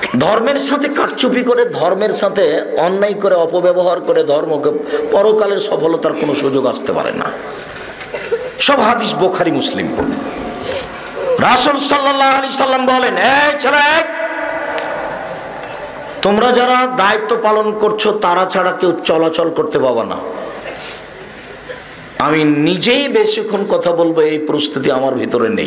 ধর্মের সাথে কারচুপি করে, ধর্মের সাথে অন্যায় করে, অপব্যবহার করে ধর্মকে পরকালের সফলতার কোনো সুযোগ আসতে পারে না। সব হাদিস বুখারী মুসলিম। রাসূল সাল্লাল্লাহু আলাইহি সাল্লাম বলেন, এই ছেলে, তোমরা যারা দায়িত্ব পালন করছো তারা ছাড়া কেউ চলাচল করতে পাবা না। আমি নিজেই বেশিক্ষণ কথা বলবো এই প্রস্তুতি আমার ভিতরে নেই।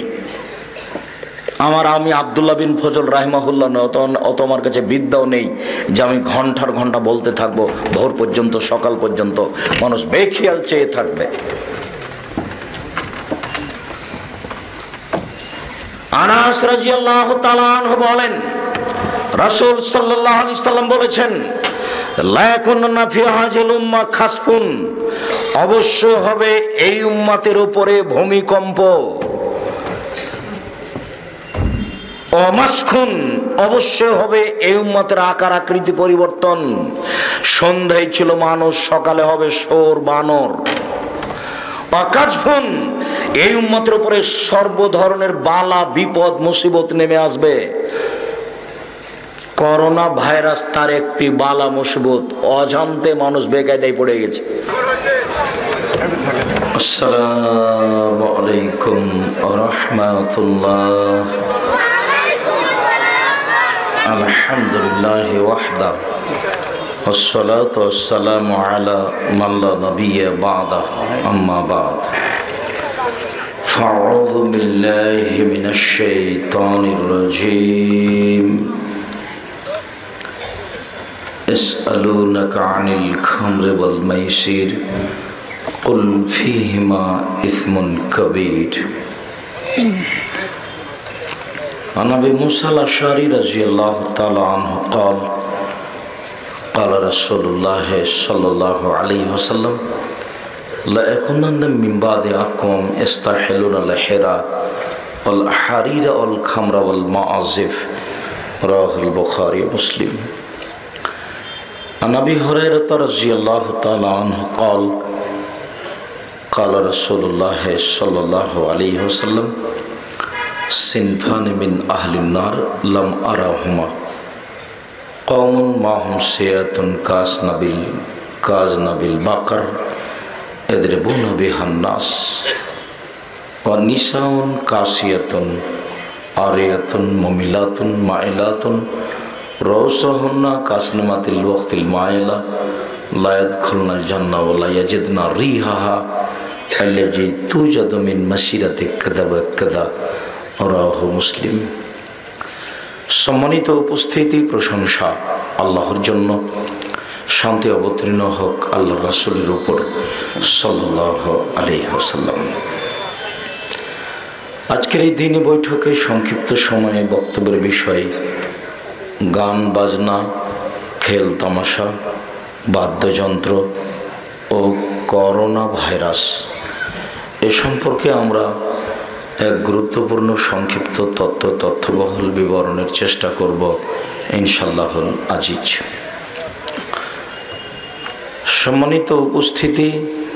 আমি আব্দুল্লাহ বিন ফজল রাহিমাহুল্লাহ অত আমার কাছে বিদ্যাও নেই যে আমি ঘন্টার ঘন্টা বলতে থাকবো, ভোর পর্যন্ত, সকাল পর্যন্ত মানুষ বেখেয়াল চেয়ে থাকবে। আনাস রাদিয়াল্লাহু তাআলা আনহু বলেন, রাসূল সাল্লাল্লাহু আলাইহি সাল্লাম বলেছেন, লা ইয়াকুননা ফি হাযিল উম্মাহ খাসফুন, অবশ্য হবে এই উম্মতের উপরে ভূমিকম্প, অমাসখুন, অবশ্য হবে এই উম্মতের আকার আকৃতি পরিবর্তন। সন্ধ্যায় ছিল মানুষ, সকালে হবে শোর বানর। অকাজফুন, এই উম্মতের উপরে সর্ব ধরনের বালা বিপদ মুসিবত নেমে আসবে। করোনা ভাইরাস তার একটি বালা মুসিবত, অজান্তে মানুষ বেকায়দায় পড়ে গেছে। আসসালামু আলাইকুম ওয়া রাহমাতুল্লাহ। আলহামদুলিল্লাহি ওয়াহদা ওয়াসসালাতু ওয়াসসালামু আলা মান লা নাবিয়্যা বা'দা, আম্মা বা'দ। ফাআউযু বিল্লাহি মিনাশ শাইতানির রাজীম। ইসআলুনাকা আনিল খামরি ওয়াল মাইসির কুল ফীহিমা ইসমুন কাবীর। عن أبي موسى الأشعري رضي الله تعالى عنه قال قال رسول الله صلى الله عليه وسلم لا يكونن من بعد أقوام يستحلون الحرى والحرير والخمر والمعازف. رواه البخاري ومسلم. عن أبي هريرة رضي الله تعالى عنه قال قال رسول الله صلى الله عليه وسلم সিনফানি মিন আহলিন নার লাম আরাহুমা কওমুন মাহুম সিয়াতুন কাজনাবিল বাকর ইয়াদরিবুনা বিহান নাস ওয়া নিসাউন কাসিয়াতুন আরিয়াতুন মুমিলাতুন মাইলাতুন রাউসাহুন্না কাসনামাতিল ওয়াক্তিল মাইলা লা ইয়াদখুলুনাল জান্নাহ ওয়া লা ইয়াজিদনা রিহাহা আল্লাযী তুজাদু মিন মাসিরাতি কাযা ওয়া কাযা। রাহু মুসলিম। সম্মানিত উপস্থিতি, প্রশংসা আল্লাহর জন্য, শান্তি অবতীর্ণ হোক আল্লাহর রাসূলের উপর সাল্লাল্লাহু আলাইহি ওয়াসাল্লাম। আজকের এই দিনী বৈঠকে সংক্ষিপ্ত সময়ে বক্তব্যের বিষয় গান বাজনা, খেল তামাশা, বাদ্যযন্ত্র ও করোনা ভাইরাস। এ সম্পর্কে আমরা এক গুরুত্বপূর্ণ সংক্ষিপ্ত তথ্যবহুল বিবরণের চেষ্টা করব ইনশাআল্লাহুল আজিজ। সম্মানিত উপস্থিতি,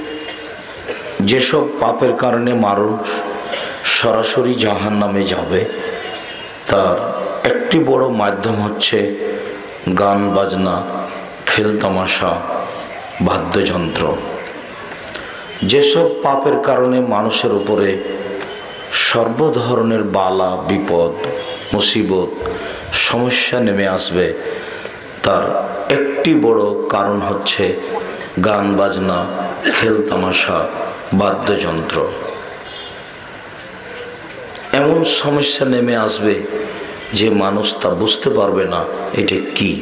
যেসব পাপের কারণে মানুষ সরাসরি জাহান্নামে যাবে তার একটি বড় মাধ্যম হচ্ছে গান বাজনা, খেল তামাশা, বাদ্যযন্ত্র। যেসব পাপের কারণে মানুষের উপরে সর্ব ধরনের বালা বিপদ মুসিবত সমস্যা নেমে আসবে তার একটি বড় কারণ হচ্ছে গান বাজনা, খেল তামাশা, বাদ্যযন্ত্র। এমন সমস্যা নেমে আসবে যে মানুষ তা বুঝতে পারবে না এটা কি।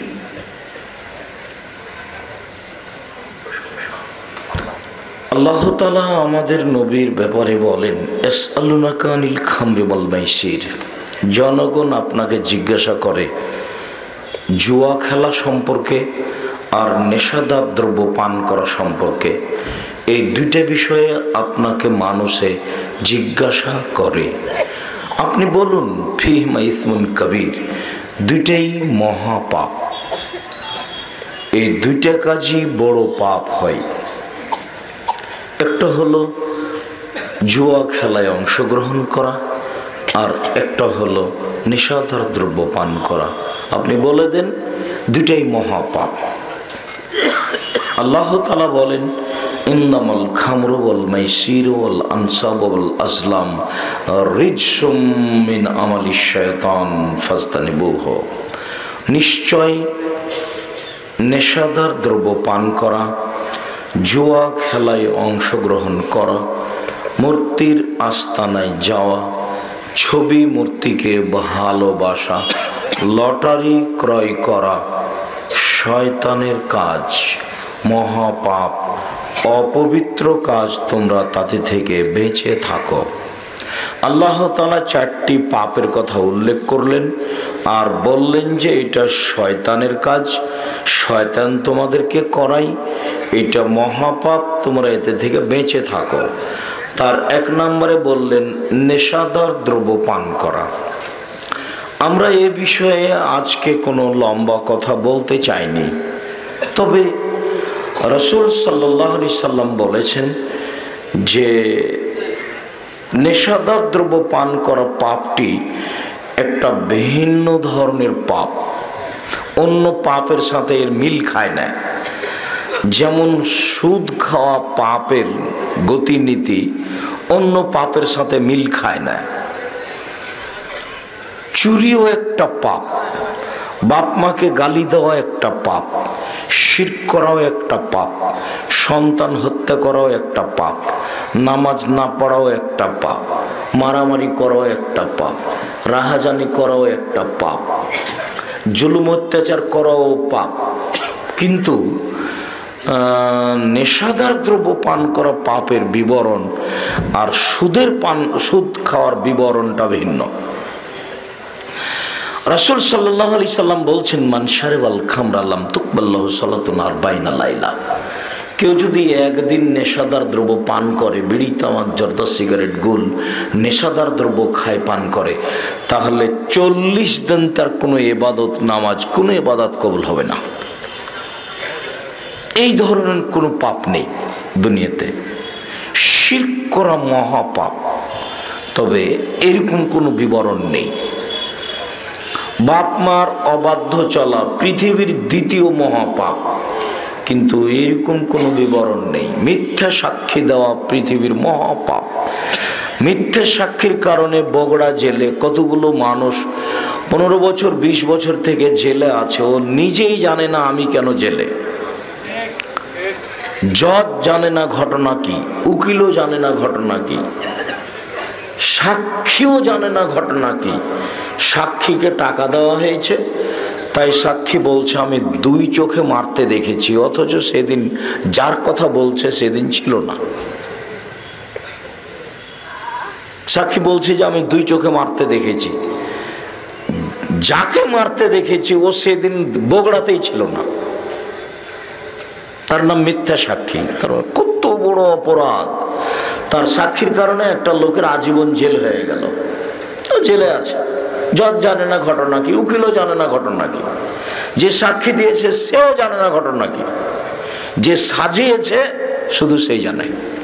আল্লাহ তাআলা আমাদের নবীর ব্যাপারে বলেন, ইয়াসআলুনাকা আনিল খামরি ওয়াল মাইসির, জনগণ আপনাকে জিজ্ঞাসা করে জুয়া খেলা সম্পর্কে আর নেশাদার দ্রব্য পান করা সম্পর্কে। এই দুইটা বিষয়ে আপনাকে মানুষে জিজ্ঞাসা করে, আপনি বলুন ফীহিমা ইসমুন কাবীর, দুইটাই মহাপাপ। এই দুইটা কাজই বড় পাপ হয়। একটা হলো জুয়া খেলায় অংশগ্রহণ করা, আর একটা হলো নেশাদার দ্রব্য পান করা আপনি বলে দেন দুইটাই মহাপাপ। আল্লাহ তাআলা বলেন ইন্নামাল খামরু ওয়াল মাইসিরু ওয়াল আনসাবু ওয়াল আজলাম রিজসুম মিন আমালিশ শায়তান ফাজতানিবুহু। নিশ্চয় নেশাদার দ্রব্য পান করা, জুয়া খেলায় অংশগ্রহণ করা, মূর্তির আস্তানায় যাওয়া, ছবি মূর্তিকে ভালোবাসা, লটারি ক্রয় করা শয়তানের কাজ, মহাপাপ, অপবিত্র কাজ, তোমরা তাতে থেকে বেঁচে থাকো। আল্লাহ তাআলা 4টি পাপের কথা উল্লেখ করলেন আর বললেন যে এটা শয়তানের কাজ, শয়তান তোমাদেরকে করাই, এটা মহাপাপ, তোমরা এতে থেকে বেঁচে থাকো। তার 1 নম্বরে বললেন নেশাদার দ্রব্য পান করা। আমরা এ বিষয়ে আজকে কোনো লম্বা কথা বলতে চাইনি, তবে রাসূল সাল্লাল্লাহু আলাইহি সাল্লাম বলেছেন যে নেশাদার দ্রব্য পান করা পাপটি একটা ভিন্ন ধরনের পাপ, অন্য পাপের সাথে এর মিল খায় না। যেমন সুদ খাওয়া পাপের গতিনীতি অন্য পাপের সাথে মিল খায় না। চুরিও একটা পাপ, বাপ মাকে গালি দেওয়া একটা পাপ, শিরক করাও একটা পাপ, সন্তান হত্যা করাও একটা পাপ, নামাজ না পড়াও একটা পাপ, মারামারি করাও একটা পাপ, রাহাজানি করাও একটা পাপ, জুলুম অত্যাচার করাও পাপ। কিন্তু নেশাদার দ্রব্য পান করা পাপের বিবরণ আর সুদ খাওয়ার বিবরণটা ভিন্ন। রাসূল সাল্লাল্লাহু আলাইহি সাল্লাম বলছেন মান শারিবাল খামরা লাম তুকবাল্লাহু সালাতুন 40 লাইলা। কেউ যদি একদিন নেশাদার দ্রব্য পান করে, বিড়ি, তামাক, জর্দা, সিগারেট, গুল, নেশাদার দ্রব্য খায়, পান করে, তাহলে 40 দিন তার কোনো ইবাদত, নামাজ, কোনো ইবাদত কবুল হবে না। এই ধরনের কোনো পাপ নেই দুনিয়াতে। শিরক করা মহাপাপ, তবে এরকম কোনো বিবরণ নেই। বাপ মার অবাধ্য চলা পৃথিবীর 2য় মহাপাপ, কিন্তু এরকম কোনো বিবরণ নেই। মিথ্যা সাক্ষী দেওয়া পৃথিবীর মহাপাপ। মিথ্যা সাক্ষীর কারণে বগুড়া জেলে কতগুলো মানুষ 15 বছর 20 বছর থেকে জেলে আছে, ও নিজেই জানে না আমি কেন জেলে। জজ জানে না ঘটনা কি, উকিলও জানে না ঘটনা কি, সাক্ষীও জানে না ঘটনা কি। সাক্ষীকে টাকা দেওয়া হয়েছে, তাই সাক্ষী বলছে আমি 2 চোখে মারতে দেখেছি, অথচ সেদিন যার কথা বলছে সেদিন ছিল না। সাক্ষী বলছে যে আমি 2 চোখে মারতে দেখেছি, যাকে মারতে দেখেছি ও সেদিন বগুড়াতেই ছিল না। তার নাম মিথ্যা সাক্ষী। তার কত বড় অপরাধ! তার সাক্ষীর কারণে একটা লোকের আজীবন জেল হয়ে গেল, জেলে আছে। জজ জানে না ঘটনা কি, উকিলও জানে না ঘটনা কি, যে সাক্ষী দিয়েছে সেও জানে না ঘটনা কি, যে সাজিয়েছে শুধু সেই জানে।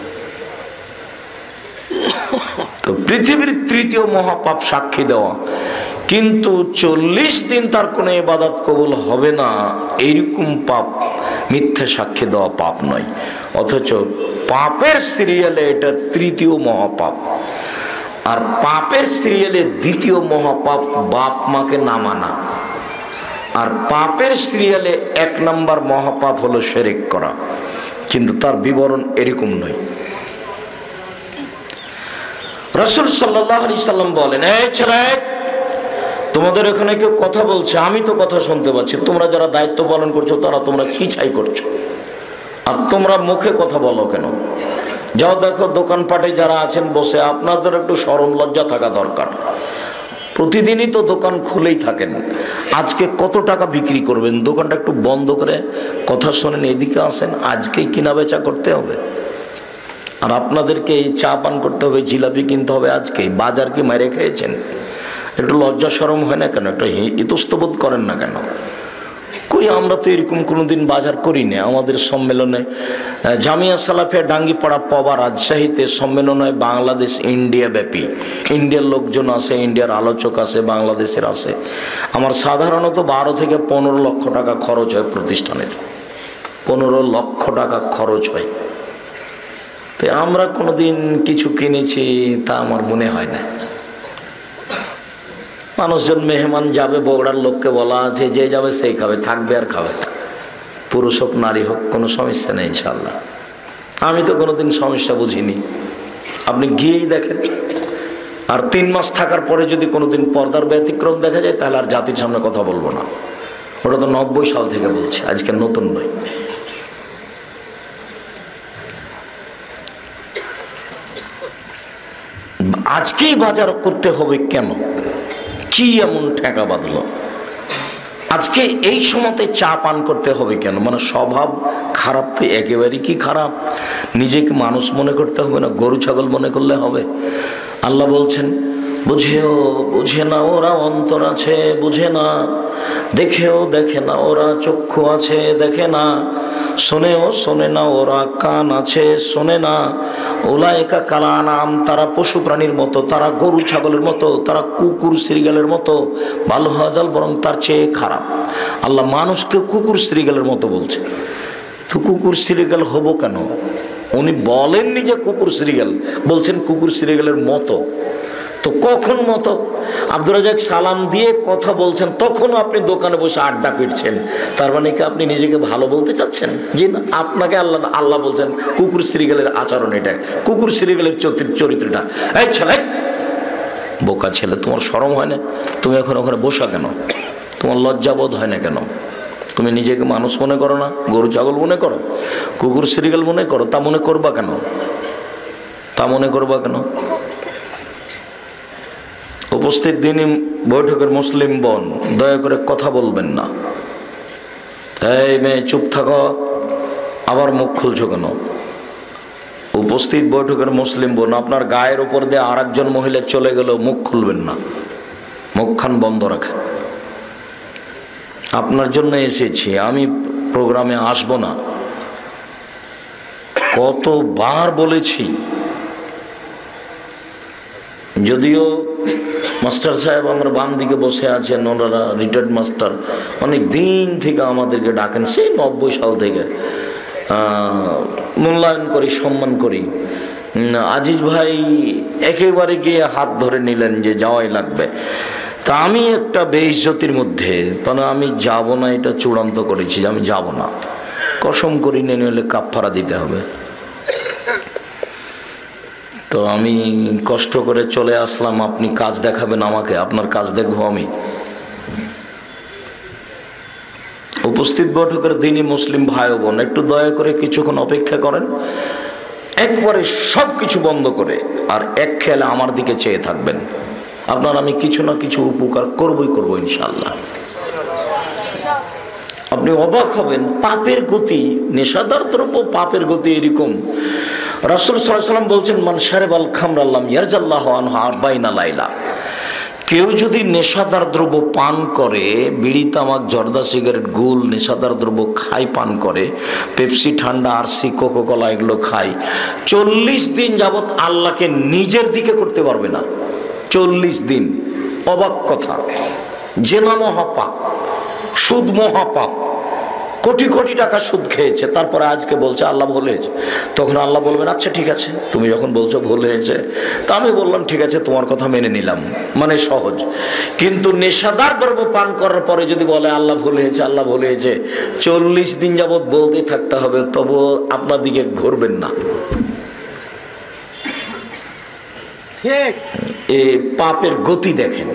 তো পৃথিবীর 3য় মহাপাপ সাক্ষী দেওয়া, কিন্তু 40 দিন তার কোনো ইবাদত কবুল হবে না, এইরকম পাপ মিথ্যা সাক্ষী দেওয়া পাপ নয়। অথচ পাপের সিরিয়ালে এটা 3য় মহাপাপ। আর পাপের সিরিয়ালে 2য় মহাপাপ বাপ মাকে না মানা। আর পাপের সিরিয়ালে 1 নম্বর মহাপাপ হলো শিরক করা, কিন্তু তার বিবরণ এরকম নয়। রাসূল সাল্লাল্লাহু আলাইহি সাল্লাম বলেন, এই ছেলে, তোমাদের এখানে কেউ কথা বলছে, আমি তো কথা শুনতে পাচ্ছি, তোমরা যারা দায়িত্ব পালন করছো তারা তোমরা কি চাই করছো, আর তোমরা মুখে কথা বলো কেন? যাও দেখো দোকানপাটে যারা আছেন বসে, আপনাদের একটু শরম লজ্জা থাকা দরকার। প্রতিদিনই তো দোকান খুলেই থাকেন, আজকে কত টাকা বিক্রি করবেন? দোকানটা একটু বন্ধ করে কথা শোনেন, এদিকে আসেন, আজকেই কিনা বেচা করতে হবে। আর আপনাদেরকে এই চা পান করতে হবে, জিলাপি কিনতে হবে আজকেই। বাজার কি মেরে খেয়েছেন? একটু লজ্জা শরম হয় না কেন? একটা ইতস্তবোধ করেন না কেন? কই কই আমরা তো এরকম কোনোদিন বাজার করি না। আমাদের সম্মেলনে জামিয়া সালাফিয়া ডাঙ্গিপাড়া পবা রাজশাহীতে সম্মেলন হয় বাংলাদেশ ইন্ডিয়া ব্যাপী। ইন্ডিয়ার লোকজন আছে, ইন্ডিয়ার আলোচক আছে, বাংলাদেশের আছে। আমার সাধারণত 12 থেকে 15 লক্ষ টাকা খরচ হয় প্রতিষ্ঠানের, 15 লক্ষ টাকা খরচ হয়। তো আমরা কোনোদিন কিছু কিনেছি তা আমার মনে হয় না। মানুষজন মেহমান যাবে, বগুড়ার লোককে বলা আছে যে যাবে সেই খাবে, থাকবে আর খাবে, পুরুষ হোক নারী হোক, কোনো সমস্যা নেই ইনশাল্লাহ। আমি তো কোনোদিন সমস্যা বুঝিনি, আপনি গিয়েই দেখেন। আর 3 মাস থাকার পরে যদি কোনোদিন পর্দার ব্যতিক্রম দেখা যায় তাহলে আর জাতির সামনে কথা বলবো না। ওটা তো 90 সাল থেকে বলছে, আজকে নতুন নয়। আজকেই বাজার করতে হবে কেন? কি এমন ঠেকা বাঁধলো? আজকে এই সময়তে চা পান করতে হবে কেন? মানে স্বভাব খারাপ তো একেবারেই কি খারাপ? নিজেকে মানুষ মনে করতে হবে না, গরু ছাগল মনে করলে হবে? আল্লাহ বলছেন বুঝেও বুঝে না ওরা অন্তর আছে, বুঝে না, দেখেও দেখে না ওরা চক্ষু আছে, দেখে না, শোনেও শোনে না ওরা কান আছে, শোনে না। উলাইকা কাল আনআম, তারা পশু প্রাণীর মতো, তারা গরু ছাগলের মতো, তারা কুকুর শ্রীগালের মতো, ভালো হাজাল বরং তার চেয়ে খারাপ। আল্লাহ মানুষকে কুকুর শ্রীগালের মতো বলছে। তো কুকুর শ্রীগাল হবো কেন? উনি বলেননি যে কুকুর শ্রীগাল, বলছেন কুকুর শ্রীগালের মতো। তো কখন মতো? আব্দুর রাজ্জাক সালাম দিয়ে কথা বলছেন, তখনও আপনি দোকানে বসে আড্ডা পিটছেন। তার মানে কি আপনি নিজেকে ভালো বলতে চাচ্ছেন? জি না, আপনাকে আল্লাহ বলছেন কুকুর শ্রীগালের আচরণ এটা, কুকুর শ্রীগালের চরিত্রটা। এই ছেলে, বোকা ছেলে, তোমার শরম হয় না? তুমি এখন ওখানে বসা কেন? তোমার লজ্জাবোধ হয় না কেন? তুমি নিজেকে মানুষ মনে করো না, গরু ছাগল মনে করো, কুকুর শ্রীগাল মনে করো? তা মনে করবা কেন? তা মনে করবা কেন? উপস্থিত দিনই বৈঠকের মুসলিম বোন, দয়া করে কথা বলবেন না। এই মেয়ে চুপ থাকো, আবার মুখ খুলছো কেন? উপস্থিত বৈঠকের মুসলিম বোন, আপনার গায়ের উপর দিয়ে আর একজন মহিলা চলে গেলেও মুখ খুলবেন না, মুখখান বন্ধ রাখেন। আপনার জন্য এসেছি, আমি প্রোগ্রামে আসবো না। কতবার বলেছি, যদিও মাস্টার সাহেব আমার বাম দিকে বসে আছেন, ওনারা রিটায়ার্ড মাস্টার, অনেক দিন থেকে আমাদেরকে ডাকেন, সেই 90 সাল থেকে মূল্যায়ন করি, সম্মান করি। আজিজ ভাই একেবারে গিয়ে হাত ধরে নিলেন যে যাওয়াই লাগবে। তা আমি একটা বেইজ্জতির মধ্যে, মানে আমি যাব না, এটা চূড়ান্ত করেছি যে আমি যাব না, কসম করি নিয়ে হলে কাফারা দিতে হবে। তো আমি কষ্ট করে চলে আসলাম। আপনি কাজ দেখাবেন আমাকে, আপনার কাজ দেখবো আমি। উপস্থিত বৈঠকের দিনই মুসলিম ভাই বোন, একটু দয়া করে কিছুক্ষণ অপেক্ষা করেন, একবারে সব কিছু বন্ধ করে আর এক খেয়ালে আমার দিকে চেয়ে থাকবেন। আপনার আমি কিছু না কিছু উপকার করবই করবো ইনশাল্লাহ। আপনি অবাক হবেন, পাপের গতি, নেশাদার দ্রব্য পাপের গতি এরকম। রাসূল সাল্লাল্লাহু আলাইহি ওয়াসাল্লাম বলছেন মান শারিবাল খামরা লাম ইয়ারজাল্লাহু আনহু 40 লাইলা। কেউ যদি নেশাদার দ্রব্য পান করে, বিড়ি তামাক জর্দা সিগারেট গুল নেশাদার দ্রব্য খায়, পান করে, পেপসি ঠান্ডা আরসি কোকোকোলা এগুলো খায়, 40 দিন যাবত আল্লাহকে নিজের দিকে করতে পারবে না। 40 দিন। অবাক কথা, জেনা মহাপাপ, সুদ মহাপাপ, কোটি কোটি টাকা সুদ খেয়েছে, তারপরে আজকে বলছে আল্লাহ ভুল হয়েছে। তখন আল্লাহ বলবেন আচ্ছা ঠিক আছে, তুমি যখন বলছো ভুল হয়েছে, তা আমি বললাম ঠিক আছে, তোমার কথা মেনে নিলাম, মানে সহজ। কিন্তু নেশাদার দ্রব্য পান করার পরে যদি বলে আল্লাহ ভুল হয়েছে, আল্লাহ ভুল হয়েছে, 40 দিন যাবৎ বলতে থাকতে হবে, তবু আপনার দিকে ঘুরবেন না। ঠিক এ পাপের গতি দেখেন।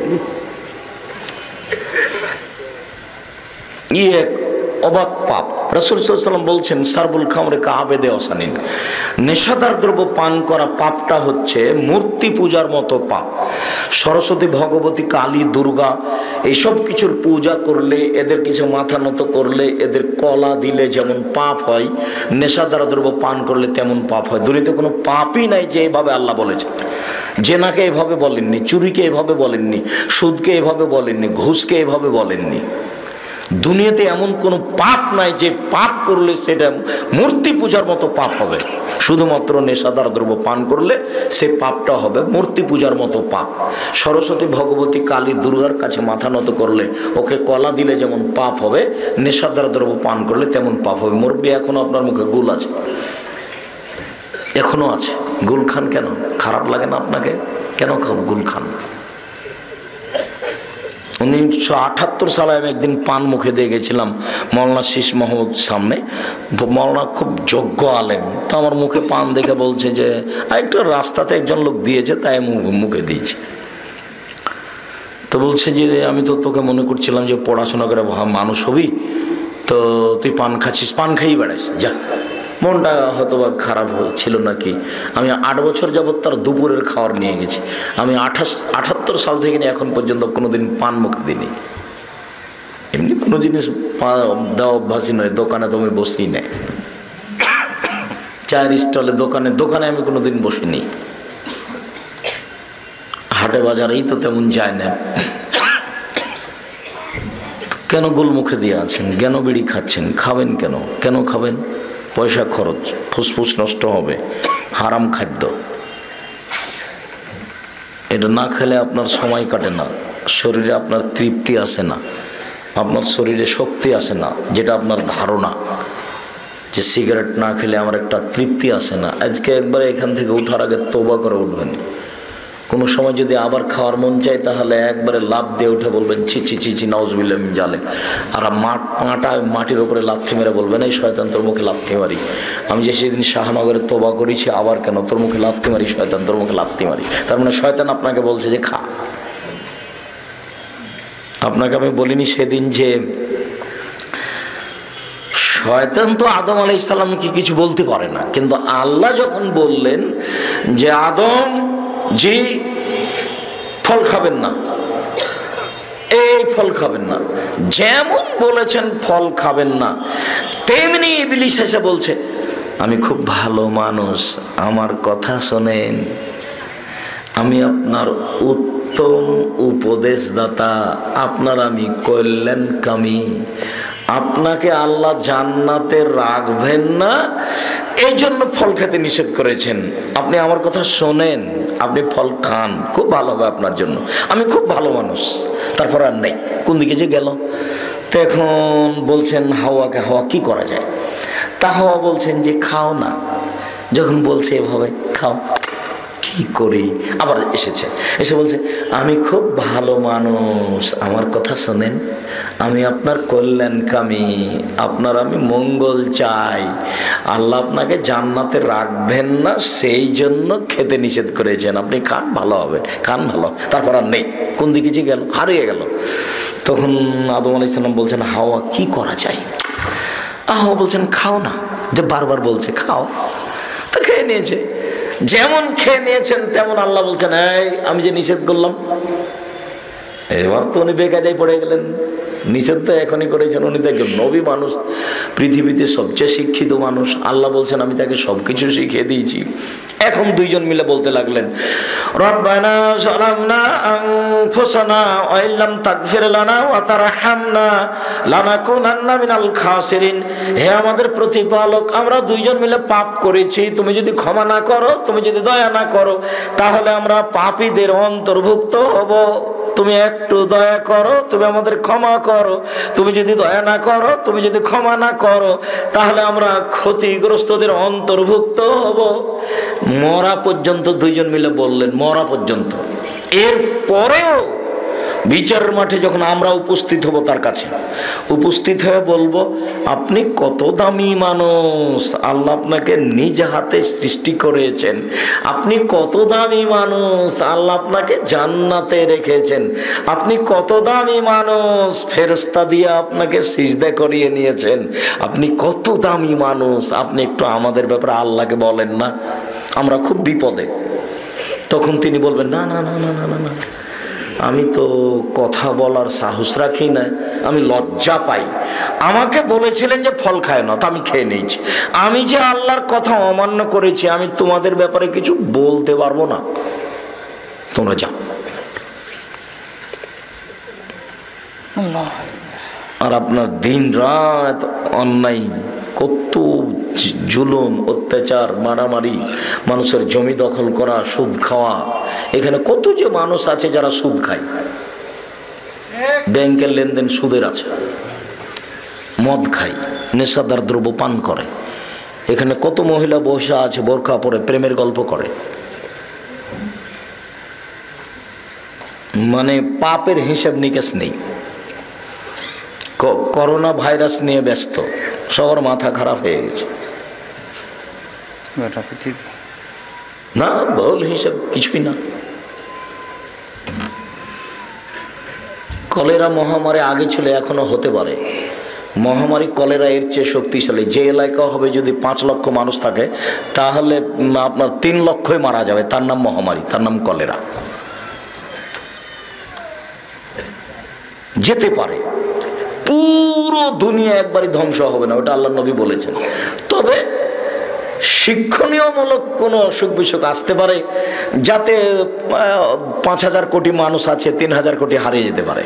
এক অবাক পাপ। রাসূল সাল্লাল্লাহু আলাইহি ওয়াসাল্লাম বলছেন সারবুল খামরে কাআবেদে অসানিন, নেশাদার দ্রব্য পান করা পাপটা হচ্ছে মূর্তি পূজার মতো পাপ। সরস্বতী, ভগবতী, কালী, দুর্গা এইসব কিছুর পূজা করলে, এদের কিছু মাথা নত করলে, এদের কলা দিলে যেমন পাপ হয়, নেশাদার দ্রব্য পান করলে তেমন পাপ হয়। দুনিয়াতে কোনো পাপই নাই যে এভাবে আল্লাহ বলেছেন। জেনাকে এভাবে বলেননি, চুরিকে এভাবে বলেননি, সুদকে এভাবে বলেননি, ঘুষকে এভাবে বলেননি। দুনিয়াতে এমন কোনো পাপ নাই যে পাপ করলে সেটা মূর্তি পূজার মতো পাপ হবে। শুধুমাত্র নেশাদার দ্রব্য পান করলে সে পাপটা হবে মূর্তি পূজার মতো পাপ। সরস্বতী, ভগবতী, কালী, দুর্গার কাছে মাথা নত করলে, ওকে কলা দিলে যেমন পাপ হবে, নেশাদার দ্রব্য পান করলে তেমন পাপ হবে। মুরব্বী, এখনো আপনার মুখে গুল আছে, এখনো আছে। গুল খান কেন? খারাপ লাগে না আপনাকে? কেন গুল খান? 1978 সালে আমি একদিন পান মুখে দিয়ে গেছিলাম মৌলানা শীষ মাহমুদ সামনে। মৌলানা খুব যোগ্য আলেম, তো আমার মুখে পান দেখে বলছে যে একটা রাস্তাতে একজন লোক দিয়েছে তাই মুখে দিয়েছি। তো বলছে যে আমি তো তোকে মনে করছিলাম যে পড়াশোনা করে মানুষ হবি, তো তুই পান খাচ্ছিস, পান খাইয়ে বেড়াইস, যা। মনটা হয়তো বা খারাপ ছিল নাকি। আমি 8 বছর যাবৎ তার দুপুরের খাবার নিয়ে গেছি। আমি 78 সাল থেকে এখন পর্যন্ত কোনোদিন পান মুখে দিইনি। এমনি কোনো জিনিস দেওয়া অভ্যাসই নয়। দোকানে তো আমি বসেই নাই, চায়ের স্টলে, দোকানে আমি কোনোদিন বসিনি। হাটে বাজারেই তো তেমন যায় না। কেন গোল মুখে দিয়ে আছেন? কেন বিড়ি খাচ্ছেন? খাবেন কেন? কেন খাবেন? পয়সা খরচ, ফুসফুস নষ্ট হবে, হারাম খাদ্য। এটা না খেলে আপনার সময় কাটে না, শরীরে আপনার তৃপ্তি আসে না, আপনার শরীরে শক্তি আসে না। যেটা আপনার ধারণা যে সিগারেট না খেলে আমার একটা তৃপ্তি আসে না, আজকে একবারে এখান থেকে ওঠার আগে তওবা করে উঠবেন। কোনো সময় যদি আবার খাওয়ার মন চায় তাহলে একবারে লাফ দিয়ে উঠে বলবেন ছি ছি ছি ছি, নাউজুবিল্লাহ মিন জালিক। আর পাটা মাটির উপরে লাথি মেরে বলবেন, এই শয়তান তোর মুখে লাথি মারি। আমি যে সেদিন শাহনগরে তওবা করেছি, আবার কেন তোর মুখে লাথি মারি, শয়তান তোর মুখে লাথি মারি। তার মানে শয়তান আপনাকে বলছে যে খা। আপনাকে আমি বলিনি সেদিন যে শয়তান তো আদম আলাইহিস সালামকে কিছু বলতে পারে না, কিন্তু আল্লাহ যখন বললেন যে আদম জি ফল খাবেন না, এই ফল খাবেন না, যেমন বলেছেন ফল খাবেন না, তেমনি ইবলিস এসে বলছে আমি খুব ভালো মানুষ, আমার কথা শোনেন, আমি আপনার উত্তম উপদেশদাতা, আপনার আমি কল্যাণকামী, আপনাকে আল্লাহ জান্নাতে রাখবেন না, এই জন্য ফল খেতে নিষেধ করেছেন। আপনি আমার কথা শোনেন, আপনি ফল খান, খুব ভালো হবে আপনার জন্য, আমি খুব ভালো মানুষ। তারপর আর নেই, কোন দিকে যে গেল। তো এখন বলছেন হাওয়াকে, হাওয়া কি করা যায়? তা হাওয়া বলছেন যে খাও না। যখন বলছে এভাবে খাও, কি করি? আবার এসে বলছে আমি খুব ভালো মানুষ, আমার কথা শোনেন, আমি আপনার কল্যাণকামী, আপনার আমি মঙ্গল চাই, আল্লাহ আপনাকে জান্নাতে রাখবেন না, সেই জন্য খেতে নিষেধ করেছেন, আপনি খান, ভালো হবে, খান, ভালো। তারপর আর নেই, কোন দিকে যে গেল, হারিয়ে গেল। তখন আদম আলাইহিস সালাম বলছেন হাওয়া কি করা যায়? হাওয়া বলছেন খাও না, যে বারবার বলছে খাও, তো খেয়ে নিয়েছে। যেমন খেয়ে নিয়েছেন তেমন আল্লাহ বলছেন এই আমি যে নিষেধ করলাম। এবার তো উনি বেকায়দায় পড়ে গেলেন। নিষেধ তো এখনই করেছেন, উনি তো একজন নবী মানুষ, পৃথিবীতে সবচেয়ে শিক্ষিত মানুষ। আল্লাহ বলছেন আমি তাকে সবকিছু শিখিয়ে দিয়েছি। এখন দুইজন মিলে বলতে লাগলেন রব্বানা যালামনা আনফুসানা ওয়া ইল্লাম তাগফির লানা ওয়া তারহামনা লানাকুনান্না মিনাল খাসিরিন। হে আমাদের প্রতিপালক, আমরা দুইজন মিলে পাপ করেছি, তুমি যদি ক্ষমা না করো, তুমি যদি দয়া না করো, তাহলে আমরা পাপীদের অন্তর্ভুক্ত হব। তুমি একটু দয়া করো, তুমি আমাদের ক্ষমা করো। তুমি যদি দয়া না করো, তুমি যদি ক্ষমা না করো, তাহলে আমরা ক্ষতিগ্রস্তদের অন্তর্ভুক্ত হব। মরা পর্যন্ত দুইজন মিলে বললেন, মরা পর্যন্ত। এর পরেও বিচারের মাঠে যখন আমরা উপস্থিত হব, তার কাছে উপস্থিত হয়ে বলবো আপনি কত দামি মানুষ, আল্লাহ আপনাকে নিজ হাতে সৃষ্টি করেছেন, আপনি কত দামি মানুষ, আল্লাহ আপনাকে জান্নাতে রেখেছেন, আপনি কত দামি মানুষ, ফেরেশতা দিয়ে আপনাকে সিজদা করিয়ে নিয়েছেন, আপনি কত দামি মানুষ, আপনি একটু আমাদের ব্যাপারে আল্লাহকে বলেন না, আমরা খুব বিপদে। তখন তিনি বলবেন না না না না না না, আমি তো কথা বলার সাহস রাখি না, আমি লজ্জা পাই। আমাকে বলেছিলেন যে ফল খায় না, তো আমি খেয়ে নিয়েছি। আমি যে আল্লাহর কথা অমান্য করেছি, আমি তোমাদের ব্যাপারে কিছু বলতে পারবো না, তোমরা যাও। আর আপনার দিন রাত অন্যায়, কত জুলুম, অত্যাচার, মারামারি, মানুষের জমি দখল করা, সুদ খাওয়া। এখানে কত যে মানুষ আছে যারা সুদ খায়, ব্যাংকের লেনদেন সুদের আছে, মদ খায়, নেশাদার দ্রব্য পান করে। এখানে কত মহিলা বসে আছে বোরকা পরে প্রেমের গল্প করে। মানে পাপের হিসাব নিকেশ নেই। করোনা ভাইরাস নিয়ে ব্যস্ত, সবার মাথা খারাপ হয়ে গেছে। না, বহুল হিসাব কিছুই না। কলেরা মহামারী আগে ছিল, এখনো হতে পারে। মহামারী কলেরা এর চেয়ে শক্তিশালী। যে এলাকা হবে যদি 5 লক্ষ মানুষ থাকে, তাহলে আপনার 3 লক্ষই মারা যাবে। তার নাম মহামারী, তার নাম কলেরা। যেতে পারে, পুরো দুনিয়া একবারই ধ্বংস হবে না, ওটা আল্লাহ নবী বলেছেন। তবে শিক্ষণীয়মূলক কোনো অসুখ বিসুখ আসতে পারে, যাতে 5,000 কোটি মানুষ আছে, 3,000 কোটি হারিয়ে যেতে পারে।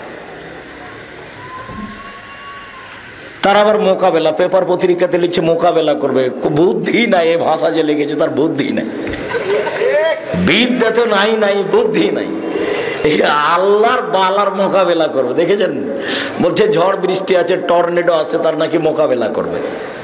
তার আবার মোকাবেলা, পেপার পত্রিকাতে লিখছে মোকাবেলা করবে। বুদ্ধি নাই, এ ভাষা যে লিখেছে তার বুদ্ধি নাই, বিদ্যা তো নাই, বুদ্ধি নাই। আল্লাহর বালার মোকাবেলা করবে। দেখেছেন, বলছে ঝড় বৃষ্টি আছে, টর্নেডো আছে, তার নাকি মোকাবেলা করবে।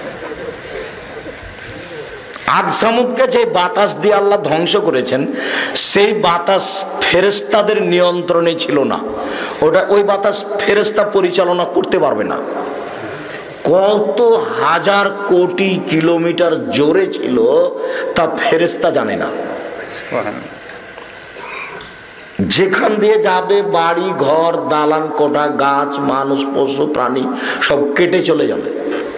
আদ সামুদকে যে বাতাস দিয়ে আল্লাহ ধ্বংস করেছেন, সেই বাতাস ফেরেশতাদের নিয়ন্ত্রণে ছিল না। ওই বাতাস ফেরেশতা পরিচালনা করতে পারবে না। কত হাজার কোটি কিলোমিটার জোরে ছিল তা ফেরেশতা জানে না। যেখান দিয়ে যাবে, বাড়ি ঘর, দালান কোঠা, গাছ, মানুষ, পশু প্রাণী সব কেটে চলে যাবে।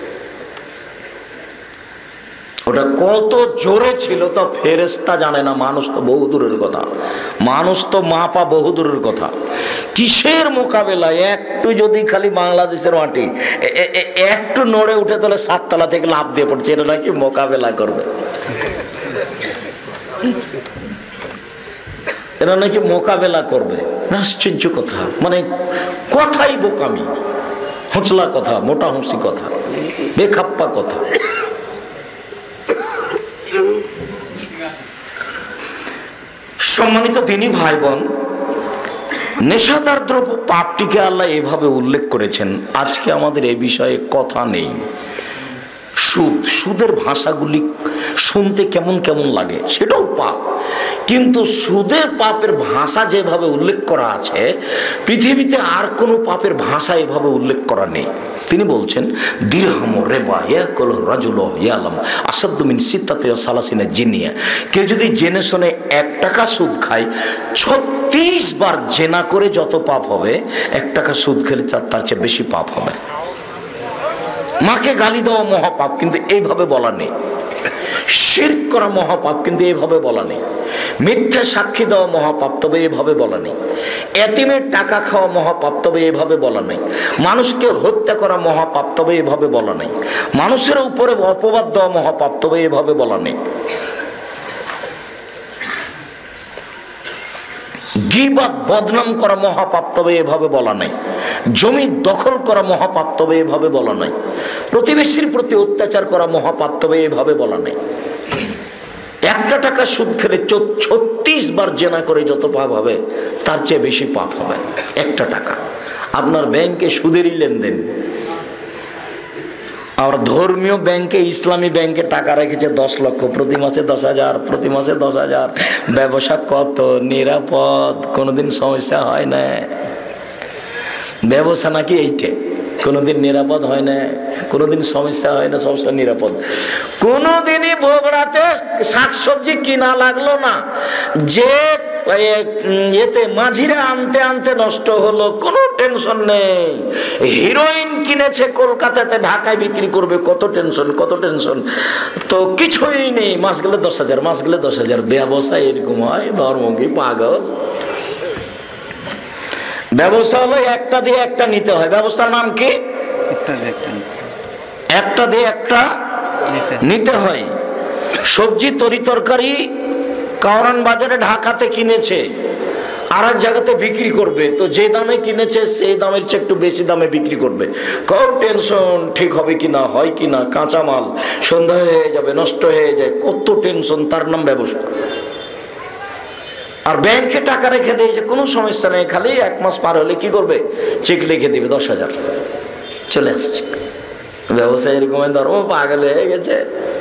ওটা কত জোরে ছিল তা ফেরেশতা জানে না। মানুষ তো বহু দূরের কথা, মানুষ তো মাপা বহু দূরের কথা। কিসের মোকাবেলা? একটু যদি খালি বাংলাদেশের মাটি একটু নড়ে উঠে, তাহলে 7 তলা থেকে লাফ দিয়ে পড়ছে। এটা নাকি মোকাবেলা করবে, এরা নাকি মোকাবেলা করবে। আশ্চর্য কথা, মানে কথাই বোকামি, হোঁচলা কথা, মোটা হুঁসি কথা, বেখাপ্পা কথা। সম্মানিত দিনী ভাই বোন, নেশাদার দ্রব্য পাপটিকে আল্লাহ এভাবে উল্লেখ করেছেন। আজকে আমাদের এই বিষয়ে কথা নেই। সুদের ভাষাগুলি শুনতে কেমন কেমন লাগে, সেটাও পাপ। কিন্তু সুদের পাপের ভাষা যেভাবে উল্লেখ করা আছে, পৃথিবীতে আর কোনো পাপের ভাষা এভাবে উল্লেখ করা নেই। তিনি বলছেন, দিরহাম রেবা ইয়াকুল রাজুল ইয়ালাম আসাদ্দু মিন সিত্তাতি ওয়া সালাসিনা জিনিয়া। কেউ যদি জেনে শুনে 1 টাকা সুদ খায়, 36 বার জেনা করে যত পাপ হবে, 1 টাকা সুদ খেলে তার চেয়ে বেশি পাপ হবে। মাকে গালি দেওয়া মহাপাপ, কিন্তু এইভাবে বলা নেই। শিরক করা মহাপাপ, কিন্তু এইভাবে বলা নেই। মিথ্যা সাক্ষী দেওয়া মহাপাপ, তবে এভাবে বলা নেই। এতিমের টাকা খাওয়া মহাপাপ, তবে এভাবে বলা নেই। মানুষকে হত্যা করা মহাপাপ, তবে এভাবে বলা নেই। মানুষের উপরে অপবাদ দেওয়া মহাপাপ, তবে এভাবে বলা নেই। গীবত, বদনাম করা মহাপাপ, তবে এভাবে বলা নাই। জমি দখল করা মহাপাপ, তবে এভাবে বলা নাই। প্রতিবেশীর প্রতি অত্যাচার করা মহাপাপ, তবে এভাবে বলা নাই। 1 টাকা সুদ খেলে 36 বার জেনা করে যত পাপ হবে, তার চেয়ে বেশি পাপ হবে। 1 টাকা আপনার ব্যাংকে সুদেরই লেনদেন। আর ধর্মীয় ব্যাংকে, ইসলামী ব্যাংকে টাকা রেখেছে 10 লক্ষ, প্রতি মাসে 10,000, প্রতি মাসে 10,000। ব্যবসা কত নিরাপদ, কোনোদিন সমস্যা হয় না। ব্যবসা নাকি এইটা, কোনোদিন নিরাপদ হয় না, কোনোদিন সমস্যা হয় না, সবসময় নিরাপদ। কোনোদিনই বগুড়াতে শাকসবজি কিনা লাগলো না যে এতে মাঝিরা আনতে আনতে নষ্ট হলো, কোনো টেনশন নেই। হিরোইন কিনেছে কলকাতাতে, ঢাকায় বিক্রি করবে, কত টেনশন, কত টেনশন। তো কিছুই নেই, মাস গেলে 10,000, মাস গেলে 10,000। ব্যবসা এরকম হয়, ধর্ম কি পাগল? ব্যবসা হলো একটা দিয়ে একটা নিতে হয়। ব্যবসার নাম কি? একটা দিয়ে একটা নিতে হয়। সবজি তরি তরকারি কারণ বাজারে ঢাকাতে কিনেছে, আর এক জায়গাতে বিক্রি করবে, তো যে দামে কিনেছে সেই দামের চেয়ে একটু বেশি দামে বিক্রি করবে। খুব টেনশন, ঠিক হবে কিনা, হয় কিনা, কাঁচামাল সন্ধ্যা হয়ে যাবে, নষ্ট হয়ে যায়, কত টেনশন। তার নাম ব্যবসা। আর ব্যাংকে টাকা রেখে দিয়েছে, কোনো সমস্যা নেই, খালি 1 মাস পার হলে কি করবে, চেক লিখে দিবে 10,000, চলে আসছে। ব্যবসায় এরকম ধর্ম পাগল হয়ে গেছে,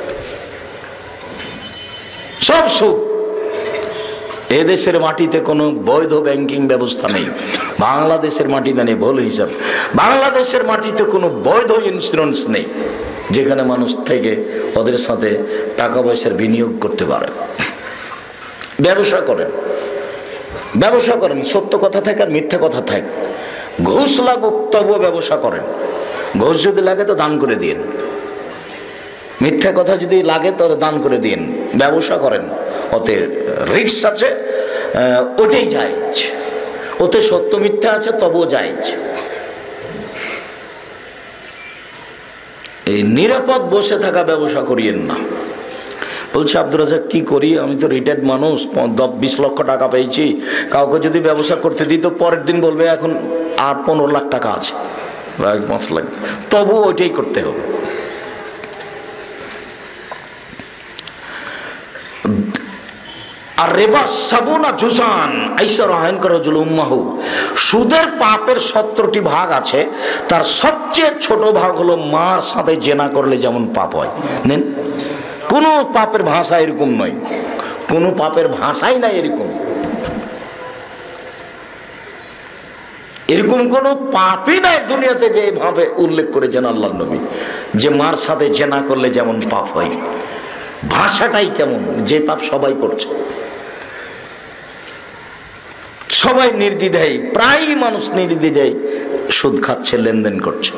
সব সুদ। এদেশের মাটিতে কোনো বৈধ ব্যাংকিং ব্যবস্থা নেই, বাংলাদেশের মাটিতে নেই, ভুল হিসাব। বাংলাদেশের মাটিতে কোনো বৈধ ইন্স্যুরেন্স নেই যেখানে মানুষ থেকে ওদের সাথে টাকা পয়সার বিনিয়োগ করতে পারে। ব্যবসা করেন, ব্যবসা করেন, সত্য কথা থাকে আর মিথ্যা কথা থাকে। ঘুষ লাগুক তবুও ব্যবসা করেন, ঘুষ যদি লাগে তো দান করে দিন, মিথ্যা কথা যদি লাগে তো দান করে দিন। ব্যবসা করেন, ওতে রিস্ক আছে, ওটাই জায়েজ। ওতে সত্য মিথ্যা আছে তবুও জায়েজ। এই নিরাপদ বসে থাকা ব্যবসা করিয়েন না। বলছে আব্দুর রাজ্জাক কি করি, আমি তো রিটায়ার্ড মানুষ, 20 লক্ষ টাকা পেয়েছি, কাউকে যদি ব্যবসা করতে দিই তো পরের দিন বলবে এখন আর 15 লাখ টাকা আছে, 5 লাখ, তবু ওইটাই করতে হবে। আর রেবা সাবুনা জুজান আইসার আইন করা জুলুম্মাহু, সুদের পাপের 70টি ভাগ আছে, তার সবচেয়ে ছোট ভাগ হলো মার সাথে জেনা করলে যেমন পাপ হয়। নেন, কোনো পাপের ভাষা এরকম নয়, কোনো পাপের ভাষাই নাই এরকম। এরকম কোন পাপই নাই দুনিয়াতে যে ভাবে উল্লেখ করেছেন আল্লাহর নবী, যে মার সাথে জেনা করলে যেমন পাপ হয়। ভাষাটাই কেমন, যে পাপ সবাই করছে, সবাই নির্দ্বিধায়, প্রায় মানুষ নির্দ্বিধায় সুদ খাচ্ছে, লেনদেন করছে।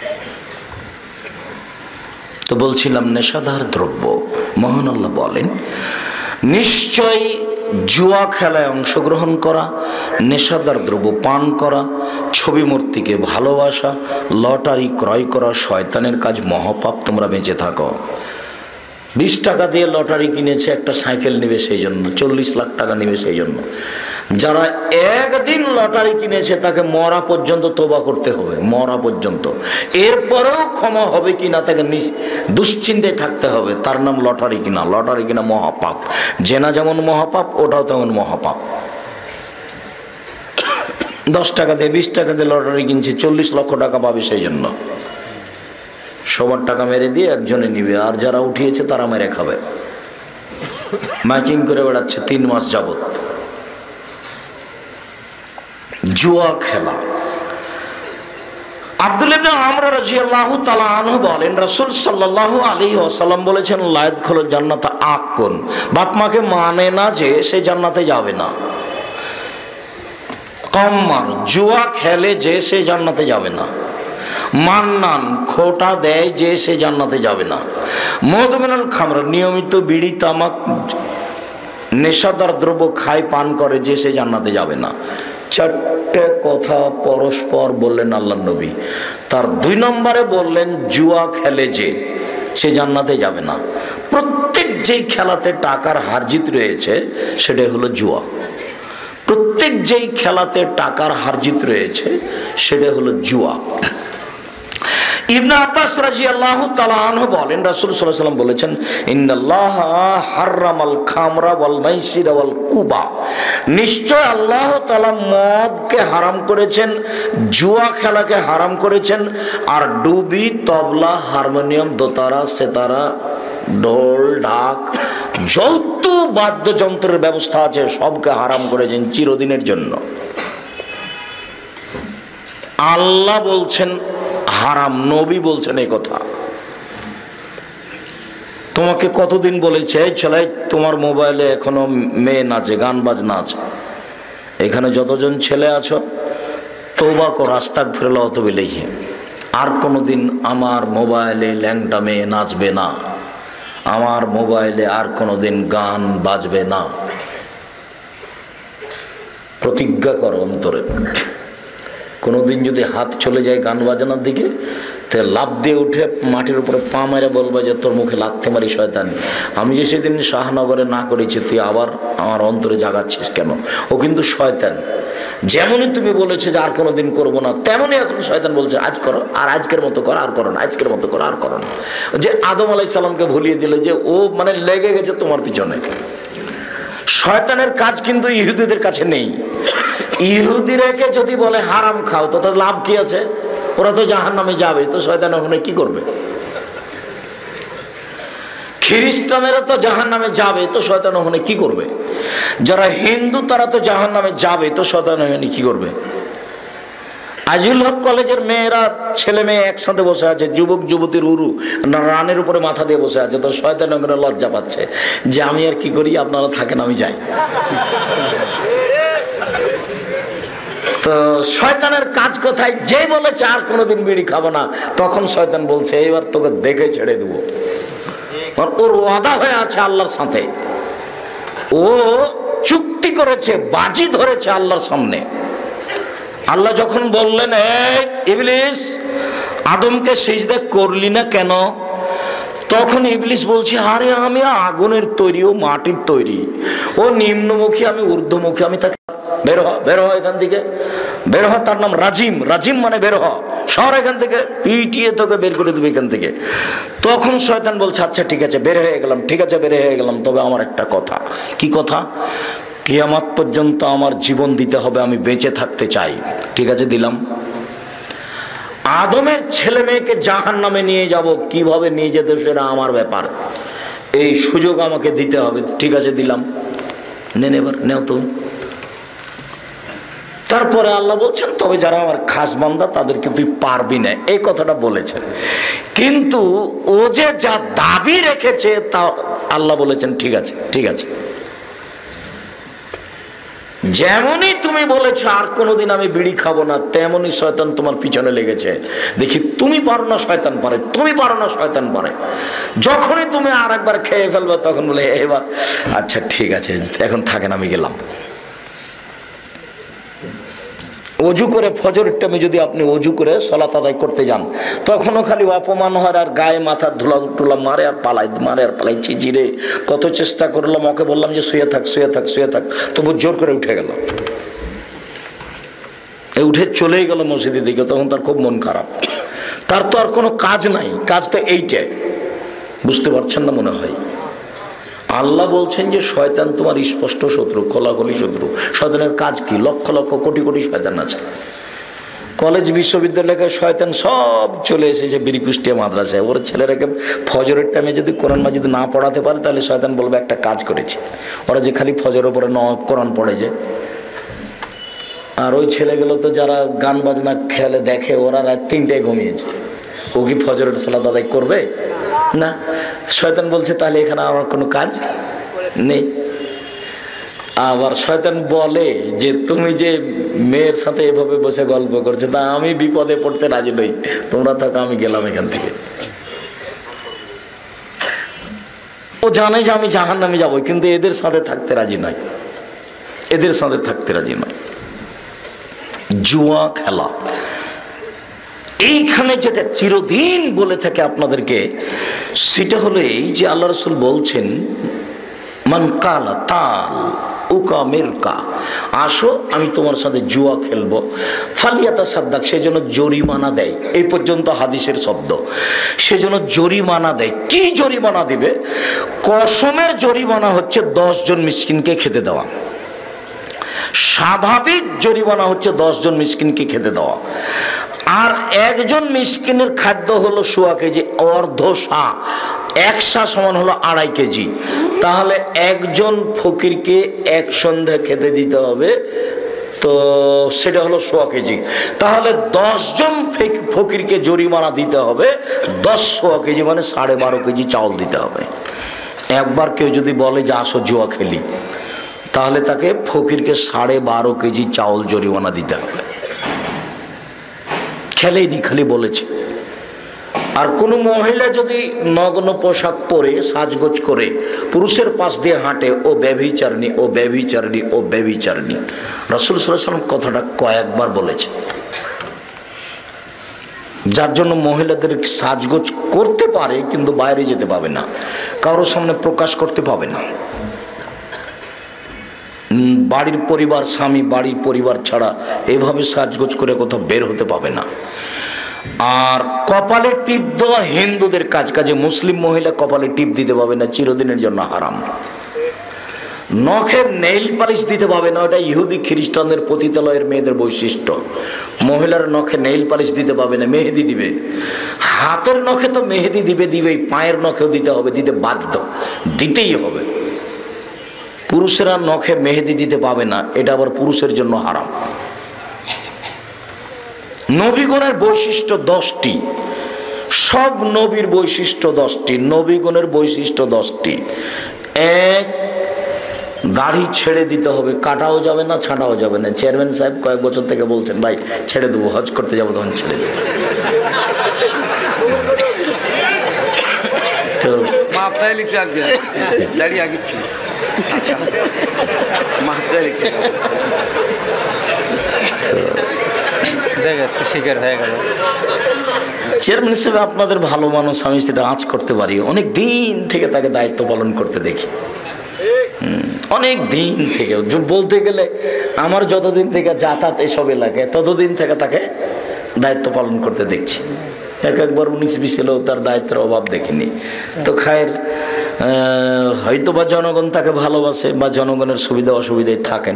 তো বলছিলাম নেশাদার দ্রব্য, মহান আল্লাহ বলেন নিশ্চয় জুয়া খেলায় অংশগ্রহণ করা, নেশাদার দ্রব্য পান করা, ছবি মূর্তিকে ভালোবাসা, লটারি ক্রয় করা শয়তানের কাজ, মহাপাপ। তোমরা বেঁচে থাকো। 20 টাকা দিয়ে লটারি কিনেছে, একটা সাইকেল নেবে সেই জন্য, 40 লাখ টাকা নেবে সেই জন্য। যারা একদিন লটারি কিনেছে তাকে মরা পর্যন্ত তওবা করতে হবে, মরা পর্যন্ত। এরপরেও ক্ষমা হবে কিনা তাকে দুশ্চিন্তায় থাকতে হবে। তার নাম লটারি কিনা। লটারি কিনা মহাপাপ। জেনা যেমন মহাপাপ, ওটাও তেমন মহাপাপ। 10 টাকা দিয়ে 20 টাকা দিয়ে লটারি কিনছে, 40 লক্ষ টাকা পাবে সেই জন্য। সবার টাকা মেরে দিয়ে একজনে নিবে, আর যারা উঠিয়েছে তারা মেরে খাবে। মাইকিং করে বেড়াচ্ছে 3 মাস যাবত। জুয়া খেলা। আব্দুল্লাহ ইবনে আমর রাদিয়াল্লাহু তাআলা আনহু বলেন রাসূল সাল্লাল্লাহু আলাইহি ওয়াসাল্লাম বলেছেন লা ইয়াদখুলুল জান্নাতা আকুন, বাপ মাকে মানে না যে সে জান্নাতে যাবে না। কম্মার, জুয়া খেলে যে সে জান্নাতে যাবে না। মান্নান, খোটা দেয় যে সে জান্নাতে যাবে না। মদমিনুল খামর, নিয়মিত বিড়ি তামাক নেশাদার দ্রব্য খায় পান করে যে সে জান্নাতে যাবে না। 4টে কথা পরস্পর বললেন আল্লাহর নবী। তার 2 নম্বরে বললেন জুয়া খেলে যে সে জান্নাতে যাবে না। প্রত্যেক যেই খেলাতে টাকার হারজিত রয়েছে সেটাই হলো জুয়া। প্রত্যেক যেই খেলাতে টাকার হারজিত রয়েছে সেটা হলো জুয়া। ইবনে আব্বাস রাদিয়াল্লাহু তাআলা আনহু বলেন রাসূল সাল্লাল্লাহু আলাইহি ওয়াসাল্লাম বলেছেন ইন্নাল্লাহা হারামাল খামরা ওয়াল মাইসিরা ওয়াল কুবা, নিশ্চয় আল্লাহ তাআলা মদকে হারাম করেছেন, জুয়া খেলাকে হারাম করেছেন, আর ডুবি, তবলা, হারমোনিয়াম, দোতারা, সেতারা, ঢোল, ঢাক, যত বাদ্যযন্ত্রের ব্যবস্থা আছে সবকে হারাম করেছেন চিরদিনের জন্য। আল্লাহ বলছেন হারাম, নবী বলছেন এই কথা। তোমাকে কতদিন বলেছে এই ছেলে তোমার মোবাইলে এখনো মেয়ে নাচে, গান বাজনা আছে, এখানে যতজন ছেলে আছো তওবা কর, আস্তাগফিরুল্লাহ ওয়া তুবু ইলাইহি। আর কোনোদিন আমার মোবাইলে ল্যাংটা মেয়ে নাচবে না, আমার মোবাইলে আর কোনোদিন গান বাজবে না। প্রতিজ্ঞা করো অন্তরে। কোনোদিন যদি হাত চলে যায় গান বাজানোর দিকে, তো লাফ দিয়ে উঠে মাটির উপরে পা মেরে বলবে যে তোর মুখে লাথি মারি শয়তান, আমি যে সেদিন শাহনগরে না করেছি তুই আবার আমার অন্তরে জাগাচ্ছিস কেন? ও কিন্তু শয়তান। যেমনই তুমি বলেছো যে আর কোনোদিন করবো না, তেমনই এখন শয়তান বলছে আজ করো, আর আজকের মতো করো, আর করো না, আজকের মতো করো, আর করো না। যে আদম আলাইহিস সালামকে ভুলিয়ে দিলে যে ও মানে লেগে গেছে তোমার পিছনে। শয়তানের কাজ কিন্তু ইহুদিদের কাছে নেই। ইহুদিরাকে যদি বলে হারাম খাও তো তার লাভ কি আছে? ওরা তো জাহান্নামে যাবে, তো শয়তান ওখানে কি করবে? খ্রিস্টানেরা তো জাহান্নামে যাবে, তো শয়তান ওখানে কি করবে? যারা হিন্দু তারা তো জাহান্নামে যাবে, তো শয়তান ওখানে কি করবে? আজিউল হক কলেজের মেয়েরা ছেলে মেয়ে একসাথে বসে আছে, যুবক যুবতীর উরু রানের উপরে মাথা দিয়ে বসে আছে, তো শয়তান ওখানে লজ্জা পাচ্ছে যে আমি আর কি করি, আপনারা থাকেন আমি যাই। তো শয়তানের কাজ কোথায়? যে বলেছে আর কোনোদিন বিড়ি খাবো না, তখন শয়তান বলছে এইবার তোকে দেখে ছেড়ে দেবো। ওর ওয়াদা হয়ে আছে আল্লাহর সাথে, ও চুক্তি করেছে, বাজি ধরেছে আল্লাহর সামনে। আল্লাহ যখন বললেন এই ইবলিস আদমকে সিজদা করলি না কেন, তখন ইবলিস বলছে আরে আমি আগুনের তৈরি, ও মাটির তৈরি, ও নিম্নমুখী আমি ঊর্ধ্বমুখী, আমি তাকে বের হ, বের হ এখান থেকে, বের হ। তার নাম রাজিম, রাজিম মানে বের হ, শহর এখান থেকে, পিটিয়ে তোকে বের করে দেবে এখান থেকে। তখন শয়তান বলছে আচ্ছা ঠিক আছে বের হয়ে গেলাম, ঠিক আছে বের হয়ে গেলাম, তবে আমার একটা কথা। কি কথা? কিয়ামত পর্যন্ত আমার জীবন দিতে হবে, আমি বেঁচে থাকতে চাই। ঠিক আছে দিলাম। আদমের ছেলে মেয়েকে জাহান্নামে নিয়ে যাব, কিভাবে নিয়ে যেতে সেটা আমার ব্যাপার, এই সুযোগ আমাকে দিতে হবে। ঠিক আছে দিলাম, নেন এবার নেও তো। তারপরে আল্লাহ বলছেন তবে যারা আমার খাস বান্দা তাদেরকে তুই পারবি না, এই কথাটা বলেছেন। কিন্তু ও যে যা দাবি রেখেছে তা আল্লাহ বলেছেন ঠিক আছে, ঠিক আছে। যেমনই তুমি বলেছো আর কোনোদিন আমি বিড়ি খাবো না, তেমনই শয়তান তোমার পিছনে লেগেছে। দেখি তুমি পারো না শয়তান পারে, তুমি পারো না শয়তান পারে। যখনই তুমি আর একবার খেয়ে ফেলবে তখন বলে এবার আচ্ছা ঠিক আছে এখন থাকেন আমি গেলাম। অজু করে ফজরের টাইমে যদি আপনি অজু করে সালাত আদায় করতে যান, তখনও খালি অপমান হয় আর গায়ে মাথা ধুলা টুলা মারে আর পালাই, মারে আর পালাই। চিজিরে কত চেষ্টা করলাম, ওকে বললাম যে শুয়ে থাক শুয়ে থাক শুয়ে থাক, তবু জোর করে উঠে গেল, উঠে চলেই গেল মসজিদের দিকে। তখন তার খুব মন খারাপ, তার তো আর কোনো কাজ নাই, কাজ তো এইটাই। বুঝতে পারছেন না মনে হয়? আল্লাহ বলছেন যে শয়তান তোমার স্পষ্ট শত্রু, খোলাখুলি শত্রু। শয়তানের কাজ কি? লক্ষ লক্ষ কোটি কোটি শয়তান আছে। কলেজ বিশ্ববিদ্যালয়ে শয়তান সব চলে এসেছে বীর কুষ্টিয়া মাদ্রাসায়। ওর ছেলেরাকে ফজরের টাইমে যদি কোরআন মাজিদ না পড়াতে পারে তাহলে শয়তান বলবে একটা কাজ করেছে। ওরা যে খালি ফজরের উপরে কোরআন পড়ে যে, আর ওই ছেলেগুলো তো যারা গান বাজনা খেলে দেখে, ওরা রাত 3টায় ঘুমিয়েছে, ও কি ফজরের সালাত আদায় করবে? না। শয়তান বলছে তাহলে এখানে আমার কোনো কাজ নেই। আবার শয়তান বলে যে তুমি যে মেয়ের সাথে এভাবে বসে গল্প করছো, তা আমি বিপদে পড়তে রাজি নই, তোমরা থাকো আমি গেলাম এখান থেকে। ও জানে যে আমি জাহান্নামে যাবো, কিন্তু এদের সাথে থাকতে রাজি নয়, এদের সাথে থাকতে রাজি নয়। জুয়া খেলা, এইখানে যেটা চিরদিন বলে থাকে আপনাদেরকে, সেটা হলো এই যে আল্লাহ রাসূল বলছেন মান কালা তাল উকা মিরকা, আসো আমি তোমার সাথে জুয়া খেলবো, ফালিয়াতা সাদ্দাক, সেজন্য জরিমানা দেয়। এই পর্যন্ত হাদিসের শব্দ। সেজন্য জরিমানা দেয়। কি জরিমানা দিবে? কসমের জরিমানা হচ্ছে 10 জন মিসকিনকে খেতে দেওয়া। স্বাভাবিক জরিমানা হচ্ছে 10 জন মিসকিনকে খেতে দেওয়া। আর একজন মিসকিনের খাদ্য হলো 1.25 কেজি, অর্ধ সা, 1 সা সমান হলো 2.5 কেজি। তাহলে একজন ফকিরকে এক সন্ধ্যা খেতে দিতে হবে, তো সেটা হলো 1.25 কেজি। তাহলে 10 জন ফকিরকে জরিমানা দিতে হবে 10 কেজি, মানে 12.5 কেজি চাউল দিতে হবে। একবার কেউ যদি বলে যে আসো জুয়া খেলি, তাহলে তাকে ফকিরকে 12.5 কেজি চাউল জরিমানা দিতে হবে। খেলেনি, খালি বলেছে। আর কোনো মহিলা যদি নগ্ন পোশাক পরে সাজগোজ করে পুরুষের পাশ দিয়ে হাঁটে, ও ব্যভিচারিণী, ও ব্যভিচারিণী, ও ব্যভিচারিণী। রাসূল সাল্লাল্লাহু আলাইহি ওয়াসাল্লাম কথাটা কয়েকবার বলেছে। যার জন্য মহিলাদের সাজগোজ করতে পারে কিন্তু বাইরে যেতে পাবে না, কারোর সামনে প্রকাশ করতে পাবে না। বাড়ির পরিবার, স্বামী বাড়ির পরিবার ছাড়া এভাবে সাজগোজ করে কোথাও বের হতে পাবে না। আর কপালে টিপ দেওয়া হিন্দুদের কাজ, কাজে মুসলিম মহিলা কপালে টিপ দিতে পাবে না, চিরদিনের জন্য হারাম। নখে নেইল পালিশ দিতে পাবে না, ওটা ইহুদি খ্রিস্টানদের পতিতালয়ের মেয়েদের বৈশিষ্ট্য। মহিলার নখে নেইল পালিশ দিতে পাবে না, মেহেদি দিবে। হাতের নখে তো মেহেদি দিবেই, পায়ের নখেও দিতে হবে, দিতে বাধ্য, দিতেই হবে। পুরুষেরা নখে মেহেদি দিতে পাবে না, এটা আবার পুরুষের জন্য হারাম। নবীগণের বৈশিষ্ট্য 10টি, সব নবীর বৈশিষ্ট্য 10টি, নবীগণের বৈশিষ্ট্য 10টি। এক, দাড়ি ছেড়ে দিতে হবে, কাটাও যাবে না, ছাঁটাও যাবে না। চেয়ারম্যান সাহেব কয়েক বছর থেকে বলছেন, ভাই ছেড়ে দেবো, হজ করতে যাবো তখন ছেড়ে দেবো। তো শিকার হয়ে গেল। চেয়ারম্যান হিসেবে আপনাদের ভালো মানুষ, আমি সেটা আঁচ করতে পারি। অনেক দিন থেকে তাকে দায়িত্ব পালন করতে দেখি, অনেক দিন থেকে। বলতে গেলে আমার যতদিন থেকে যাতায়াত এসব এলাকায়, ততদিন থেকে তাকে দায়িত্ব পালন করতে দেখছি। একবার 19-20 এলেও তার দায়িত্বের অভাব দেখিনি। তো খায়ের হয়তো বা জনগণ তাকে ভালোবাসে বা জনগণের সুবিধা অসুবিধায় থাকেন।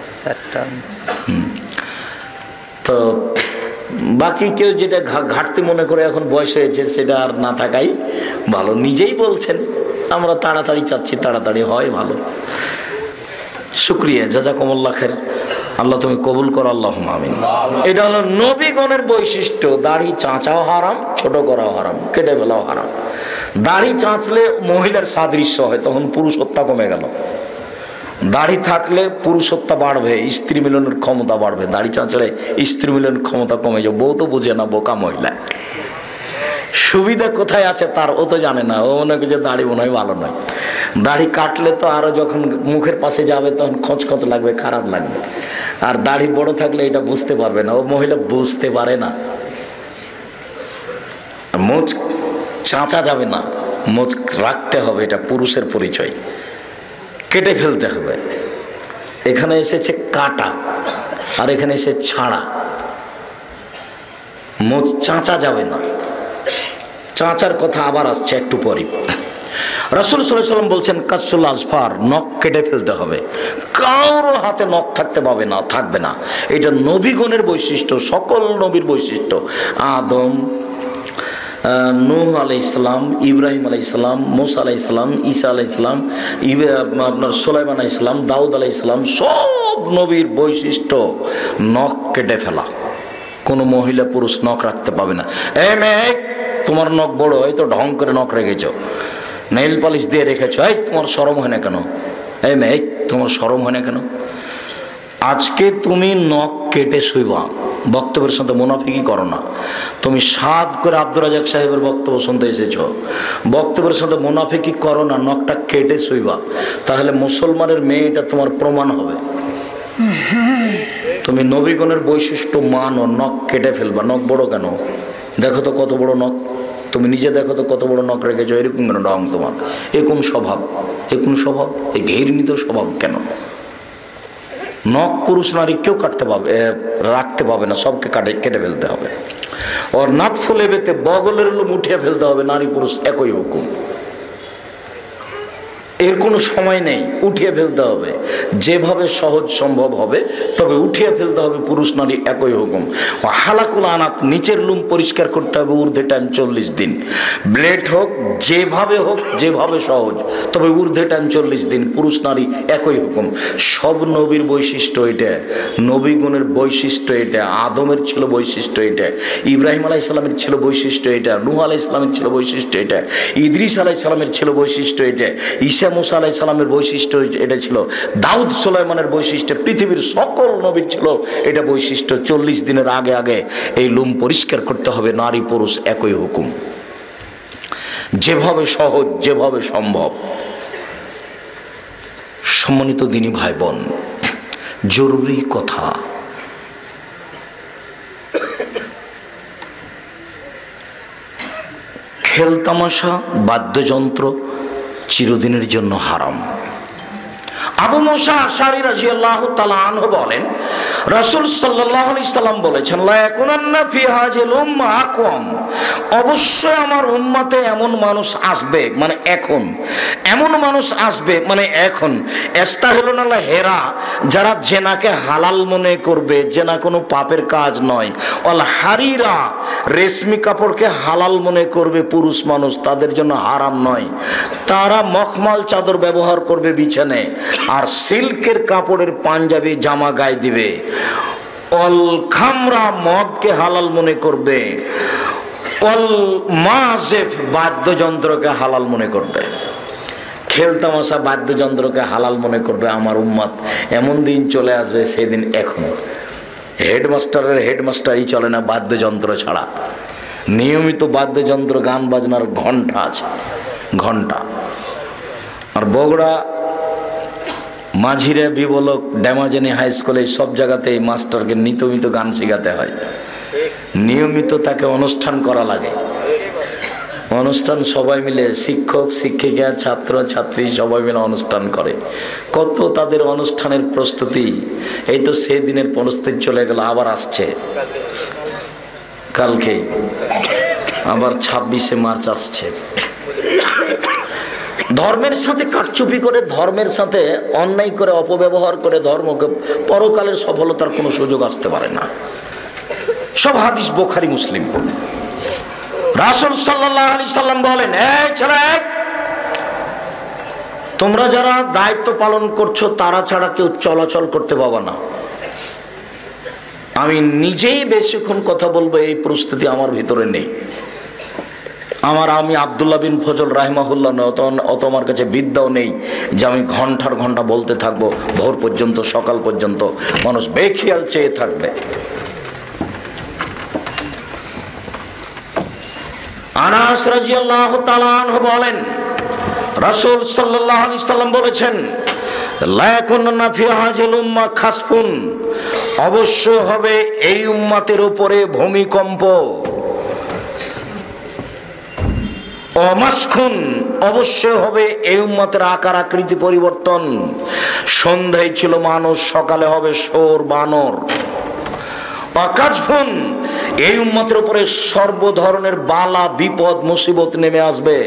তো বাকি কেউ যেটা ঘাটতি মনে করে এখন বয়স হয়েছে, সেটা আর না থাকাই ভালো। নিজেই বলছেন আমরা তাড়াতাড়ি চাচ্ছি, তাড়াতাড়ি হয় ভালো। শুকরিয়া, জাযাকুমুল্লাহ খাইর, আল্লাহ তুমি কবুল করো, আল্লাহুম্মা আমিন। এটা হলো নবীগণের বৈশিষ্ট্য। দাড়ি চাঁচাও হারাম, ছোট করাও হারাম, কেটে ফেলাও হারাম। দাড়ি চাঁচলে মহিলার সাদৃশ্য হয়, তখন পুরুষত্ব কমে গেল। দাড়ি থাকলে পুরুষত্ব বাড়বে, স্ত্রী মিলনের ক্ষমতা বাড়বে। দাড়ি চাঁচলে স্ত্রী মিলনের ক্ষমতা কমে যাবে। বউ তো বুঝে না, বোকা মহিলা। সুবিধা কোথায় আছে তার ও তো জানে না, ও মনে করছে দাড়ি মনে হয় ভালো নয়। দাড়ি কাটলে তো আরো যখন মুখের পাশে যাবে তখন খচখচ লাগবে, খারাপ লাগবে। আর দাড়ি বড় থাকলে এটা বুঝতে পারবে না, ও মহিলা বুঝতে পারে না। মোচ চাঁচা যাবে না, মোচ রাখতে হবে, এটা পুরুষের পরিচয়। কেটে ফেলতে হবে। এখানে এসেছে কাটা, আর এখানে এসে ছাড়া। মোচ চাঁচা যাবে না। চাঁচার কথা আবার আসছে একটু পরে। রাসূল সাল্লাল্লাহু আলাইহি ওয়াসাল্লাম বলছেন কাসুল আজফার, নখ কেটে ফেলতে হবে। কারো হাতে নখ থাকতে পাবে না, থাকবে না। এটা নবীগণের বৈশিষ্ট্য, সকল নবীর বৈশিষ্ট্য। আদম, নূহ আলাইহিস সালাম, ইব্রাহিম আলাইহিস সালাম, মুসা আলাইহিস সালাম, ঈসা আলাইহিস সালাম, আপনার সুলাইমান আলাইহিস সালাম, দাউদ আলাইহিস সালাম, সব নবীর বৈশিষ্ট্য নখ কেটে ফেলা। কোনো মহিলা পুরুষ নখ রাখতে পাবে না। এ মেয়ে, তোমার নখ বড়, এই তো ঢং করে নখ রেখেছ, নেইল পালিশ দিয়ে রেখেছো, এই তোমার শরম হয় না কেন? এই মেয়ে, তোমার শরম হয় না কেন? আজকে তুমি নখ কেটে শুইবা, বক্তব্যের সাথে মুনাফিকি করো না। তুমি সাদ করে আব্দুর রাজাক সাহেবের বক্তব্য শুনতে এসেছো, বক্তব্যের সাথে মুনাফিকি করো না, নখটা কেটে শুইবা। তাহলে মুসলমানের মেয়ে, এটা তোমার প্রমাণ হবে। তুমি নবীগণের বৈশিষ্ট্য মানো, নখ কেটে ফেলবা। নখ বড় কেন? দেখো তো কত বড় নখ, তুমি নিজে দেখো তো কত বড় নখ রেখেছো। এরকম কেন ঢং তোমার? এ কোন স্বভাব? এ কোন স্বভাব? এই ঘৃণিত স্বভাব কেন? নখ পুরুষ নারী কেউ কাটতে পাবে, রাখতে পাবে না, সবকে কেটে ফেলতে হবে। ওর নাক ফুলে বেতে বগলের লোম উঠিয়ে ফেলতে হবে। নারী পুরুষ একই হুকুম, এর কোনো সময় নেই, উঠিয়ে ফেলতে হবে। যেভাবে সহজ সম্ভব হবে তবে উঠিয়ে ফেলতে হবে। পুরুষ নারী একই হুকুম। হালাকুল আনাত, নিচের লুম পরিষ্কার করতে হবে ঊর্ধ্বে টান 40 দিন। ব্লেড হোক, যেভাবে হোক, যেভাবে সহজ, তবে ঊর্ধ্বে টান 40 দিন। পুরুষ নারী একই হুকুম। সব নবীর বৈশিষ্ট্য এটা, নবীগুণের বৈশিষ্ট্য এটা। আদমের ছিল বৈশিষ্ট্য এটা, ইব্রাহিম আলাইহিস সালামের ছিল বৈশিষ্ট্য এটা, নূহ আলাইহিস সালামের ছিল বৈশিষ্ট্য এটা, ইদ্রিস আলাইহিস সালামের ছিল বৈশিষ্ট্য এটা, ঈসা মুসা আলাইহিস সালামের বৈশিষ্ট্য এটা ছিল, দাউদ সুলাইমানের বৈশিষ্ট্য, পৃথিবীর সকল নবীর ছিল এটা বৈশিষ্ট্য। 40 দিনের আগে আগে এই লুম পরিষ্কার করতে হবে। নারী পুরুষ একই হুকুম, যেভাবে সহজ, যেভাবে সম্ভব। সম্মানিত দিনী ভাই বোন, জরুরি কথা, খেলতামাশা বাদ্যযন্ত্র চিরদিনের জন্য হারাম। আবু মুসা আশআরী রাদিয়াল্লাহু তাআলা আনহু বলেন, রাসূল সাল্লাল্লাহু আলাইহি সাল্লাম বলেছেন, লা ইয়াকুনান্না ফি হাযিল উম্মাহ আকওয়াম, অবশ্যই আমার উম্মতে এমন মানুষ আসবে, মানে এখন এমন মানুষ আসবে, মানে এখন ইস্তাহিলুন আল হেরা, যারা জেনাকে হালাল মনে করবে, জেনা কোনো পাপের কাজ নয়, অল হারিরা, রেশমি কাপড়কে হালাল মনে করবে পুরুষ মানুষ, তাদের জন্য হারাম নয়, তারা মখমল চাদর ব্যবহার করবে বিছানায়, আর সিল্কের কাপড়ের পাঞ্জাবি জামা গায়ে দিবে, অল খামরা, মদকে হালাল মনে করবে, অল মাজেফ, বাদ্যযন্ত্রকে হালাল মনে করবে, খেলতামাশা বাদ্যযন্ত্রকে হালাল মনে করবে। আমার উম্মত এমন দিন চলে আসবে, সেদিন এখন হেডমাস্টারের হেডমাস্টারই চলে না বাদ্যযন্ত্র ছাড়া, নিয়মিত বাদ্যযন্ত্র গান বাজনার ঘন্টা আছে, ঘন্টা। আর বগুড়া মাঝিরে বিবলক ড্যামাজেনি হাই স্কুলে সব জায়গাতেই মাস্টারকে নিয়মিত গান শেখাতে হয়, নিয়মিত তাকে অনুষ্ঠান করা লাগে, অনুষ্ঠান সবাই মিলে, শিক্ষক শিক্ষিকা ছাত্র ছাত্রী সবাই মিলে অনুষ্ঠান করে। কত তাদের অনুষ্ঠানের প্রস্তুতি, এই তো সেদিনের প্রস্তুতি চলে গেল, আবার আসছে কালকে, আবার 26শে মার্চ আসছে। ধর্মের সাথে কারচুপি করে, ধর্মের সাথে অন্যায় করে, অপব্যবহার করে ধর্মকে পরকালের সফলতার কোনো সুযোগ আসতে পারে না। সব হাদিস বুখারী মুসলিম। রাসূল সাল্লাল্লাহু আলাইহি সাল্লাম বলেন, এই ছেলে, তোমরা যারা দায়িত্ব পালন করছো তারা ছাড়া কেউ চলাচল করতে পাবা না। আমি নিজেই বেশিক্ষণ কথা বলবো এই প্রস্তুতি আমার ভিতরে নেই। আমি আব্দুল্লাহ বিন ফজল রাহিমাহুল্লাহ অত আমার কাছে বিদ্যাও নেই যে আমি ঘন্টার ঘন্টা বলতে থাকবো, ভোর পর্যন্ত, সকাল পর্যন্ত মানুষ বেখেয়াল চেয়ে থাকবে। আনাস রাদিয়াল্লাহু তাআলা আনহু বলেন, রাসূল সাল্লাল্লাহু আলাইহি সাল্লাম বলেছেন, লা ইয়াকুন্না ফি হাযিল উম্মাহ খাসফুন, অবশ্য হবে এই উম্মতের উপরে ভূমিকম্প, অমাসখুন, অবশ্যই হবে এই উম্মতের আকার আকৃতি পরিবর্তন, সন্ধ্যায় ছিল মানুষ, সকালে হবে শোর বানর, অকাজফুন, এই উম্মতের উপরে সর্ব ধরনের বালা বিপদ মুসিবত নেমে আসবে।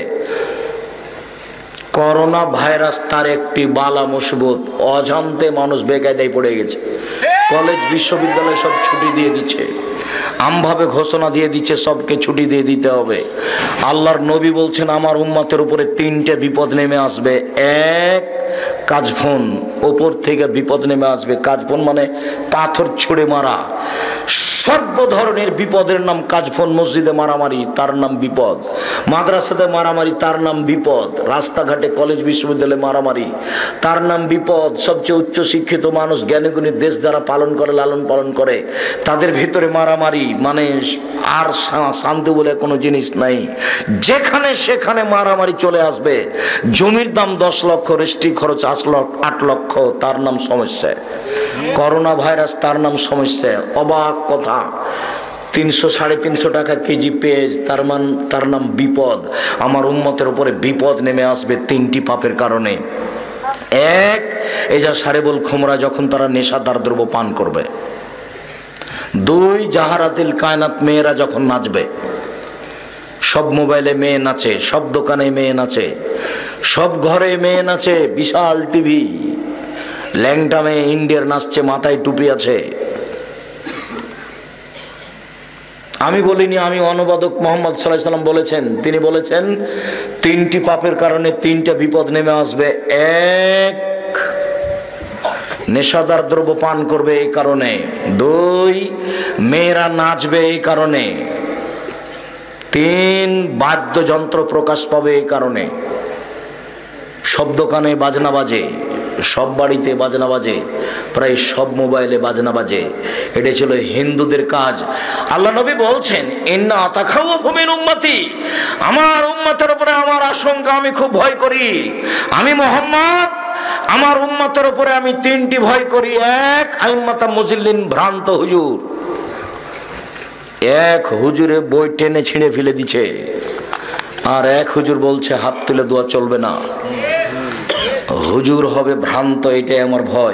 করোনা ভাইরাস তার একটি বালা মুসিবত, অজান্তে মানুষ বেকায়দায় পড়ে গেছে, কলেজ বিশ্ববিদ্যালয় সব ছুটি দিয়ে দিচ্ছে, আমভাবে ঘোষণা দিয়ে দিচ্ছে সবকে ছুটি দিয়ে দিতে হবে। আল্লাহর নবী বলছেন, আমার উম্মতের উপরে 3টে বিপদ নেমে আসবে। এক, কাজফুন, ওপর থেকে বিপদ নেমে আসবে। কাজফুন মানে পাথর ছুঁড়ে মারা, সর্ব ধরনের বিপদের নাম কাজফুন। মসজিদে মারামারি, তার নাম বিপদ। মাদ্রাসাতে মারামারি, তার নাম বিপদ। রাস্তাঘাটে কলেজ বিশ্ববিদ্যালয়ে মারামারি, তার নাম বিপদ। সবচেয়ে উচ্চ শিক্ষিত মানুষ, জ্ঞানীগুণী দেশ যারা পালন করে, লালন পালন করে, তাদের ভিতরে মারামারি, মানে আর শান্তি বলে কোনো জিনিস নাই। যেখানে সেখানে মারামারি চলে আসবে। জমির দাম 10 লক্ষ, রেজিস্ট্রি খরচ 8 লক্ষ, তার নাম সমস্যা। করোনা ভাইরাস, তার নাম সমস্যা। অবাক কথা, 300-350 টাকা কেজি পেঁয়াজ, তার নাম বিপদ। আমার উম্মতের উপরে বিপদ নেমে আসবে 3টি পাপের কারণে। এক, এই যা সারেবুল খুমরা, যখন তারা নেশাদার দ্রব্য পান করবে। 2, জাহারাতিল কায়নাত, মেয়েরা যখন নাচবে। সব মোবাইলে মেয়ে নাচে, সব দোকানে মেয়ে নাচে, সব ঘরে মেয়ে নাচে, বিশাল টিভি, ল্যাংটা মেয়ে ইন্ডিয়ার নাচছে, মাথায় টুপি আছে। আমি বলিনি, আমি অনুবাদক মোহাম্মদ সাল্লাল্লাহু আলাইহি ওয়াসাল্লাম বলেছেন। তিনি বলেছেন 3টি পাপের কারণে 3টা বিপদ নেমে আসবে। 1, নেশাদার দ্রব্য পান করবে এই কারণে। 2, মেয়েরা নাচবে এই কারণে। 3, বাদ্যযন্ত্র প্রকাশ পাবে এই কারণে। সব দোকানে বাজনা বাজে, সব বাড়িতে বাজনা বাজে, প্রায় সব মোবাইলে বাজনা বাজে। এটা ছিল হিন্দুদের কাজ। আল্লাহ নবী বলছেন, ইন্না আতাখাউফু মিন উম্মতি, আমার উম্মতের উপরে আমার আশঙ্কা, আমি খুব ভয় করি। আমি মুহাম্মদ, আমার উম্মতের উপরে আমি 3টি ভয় করি। 1, আইম্মাতা মুজিল্লিন, ভ্রান্ত হুজুর। 1, হুজুরে বই টেনে ছিঁড়ে ফেলে দিচ্ছে, আর এক হুজুর বলছে হাত তুলে দোয়া চলবে না, হুজুর হবে ভ্রান্ত, এটাই আমার ভয়।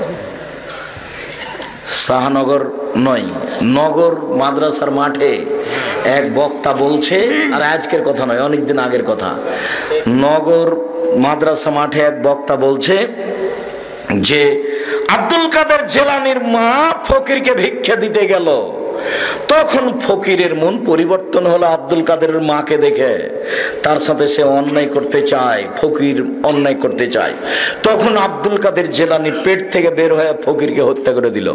শাহনগর নয়, নগর মাদ্রাসার মাঠে এক বক্তা বলছে, আর আজকের কথা নয়, অনেকদিন আগের কথা, নগর মাদ্রাসা মাঠে এক বক্তা বলছে যে আব্দুল কাদের জেলানির মা ফকিরকে ভিক্ষা দিতে গেল, তখন ফকিরের মন পরিবর্তন হলো আব্দুল কাদের মাকে দেখে, তার সাথে সে অন্যায় করতে চায়, ফকির অন্যায় করতে চায়, তখন আব্দুল কাদের জেলানির পেট থেকে বের হয়ে ফকিরকে হত্যা করে দিল।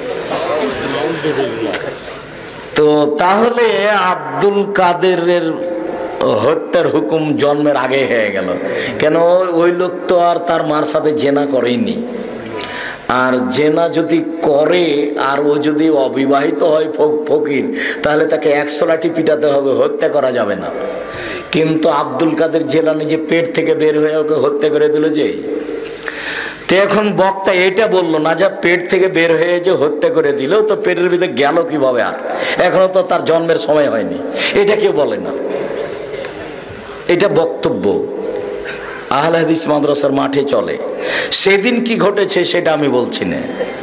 তো তাহলে আব্দুল কাদেরের হত্যার হুকুম জন্মের আগে হয়ে গেল কেন? ওই লোক তো আর তার মার সাথে জেনা করেনি, আর জেনা যদি করে আর ও যদি অবিবাহিত হয় ফকির, তাহলে তাকে 100 লাঠি পিটাতে হবে, হত্যা করা যাবে না। কিন্তু আব্দুল কাদের জেলানি যে পেট থেকে বের হয়ে ওকে হত্যা করে দিল যে, তো এখন বক্তা এটা বললো না যে পেট থেকে বের হয়ে যে হত্যা করে দিল, তো পেটের ভিতরে গেল কিভাবে, আর এখনো তো তার জন্মের সময় হয়নি, এটা কেউ বলে না। এটা বক্তব্য আহলে হাদিস মাদ্রাসার মাঠে চলে। সেদিন কি ঘটেছে সেটা আমি বলছি না।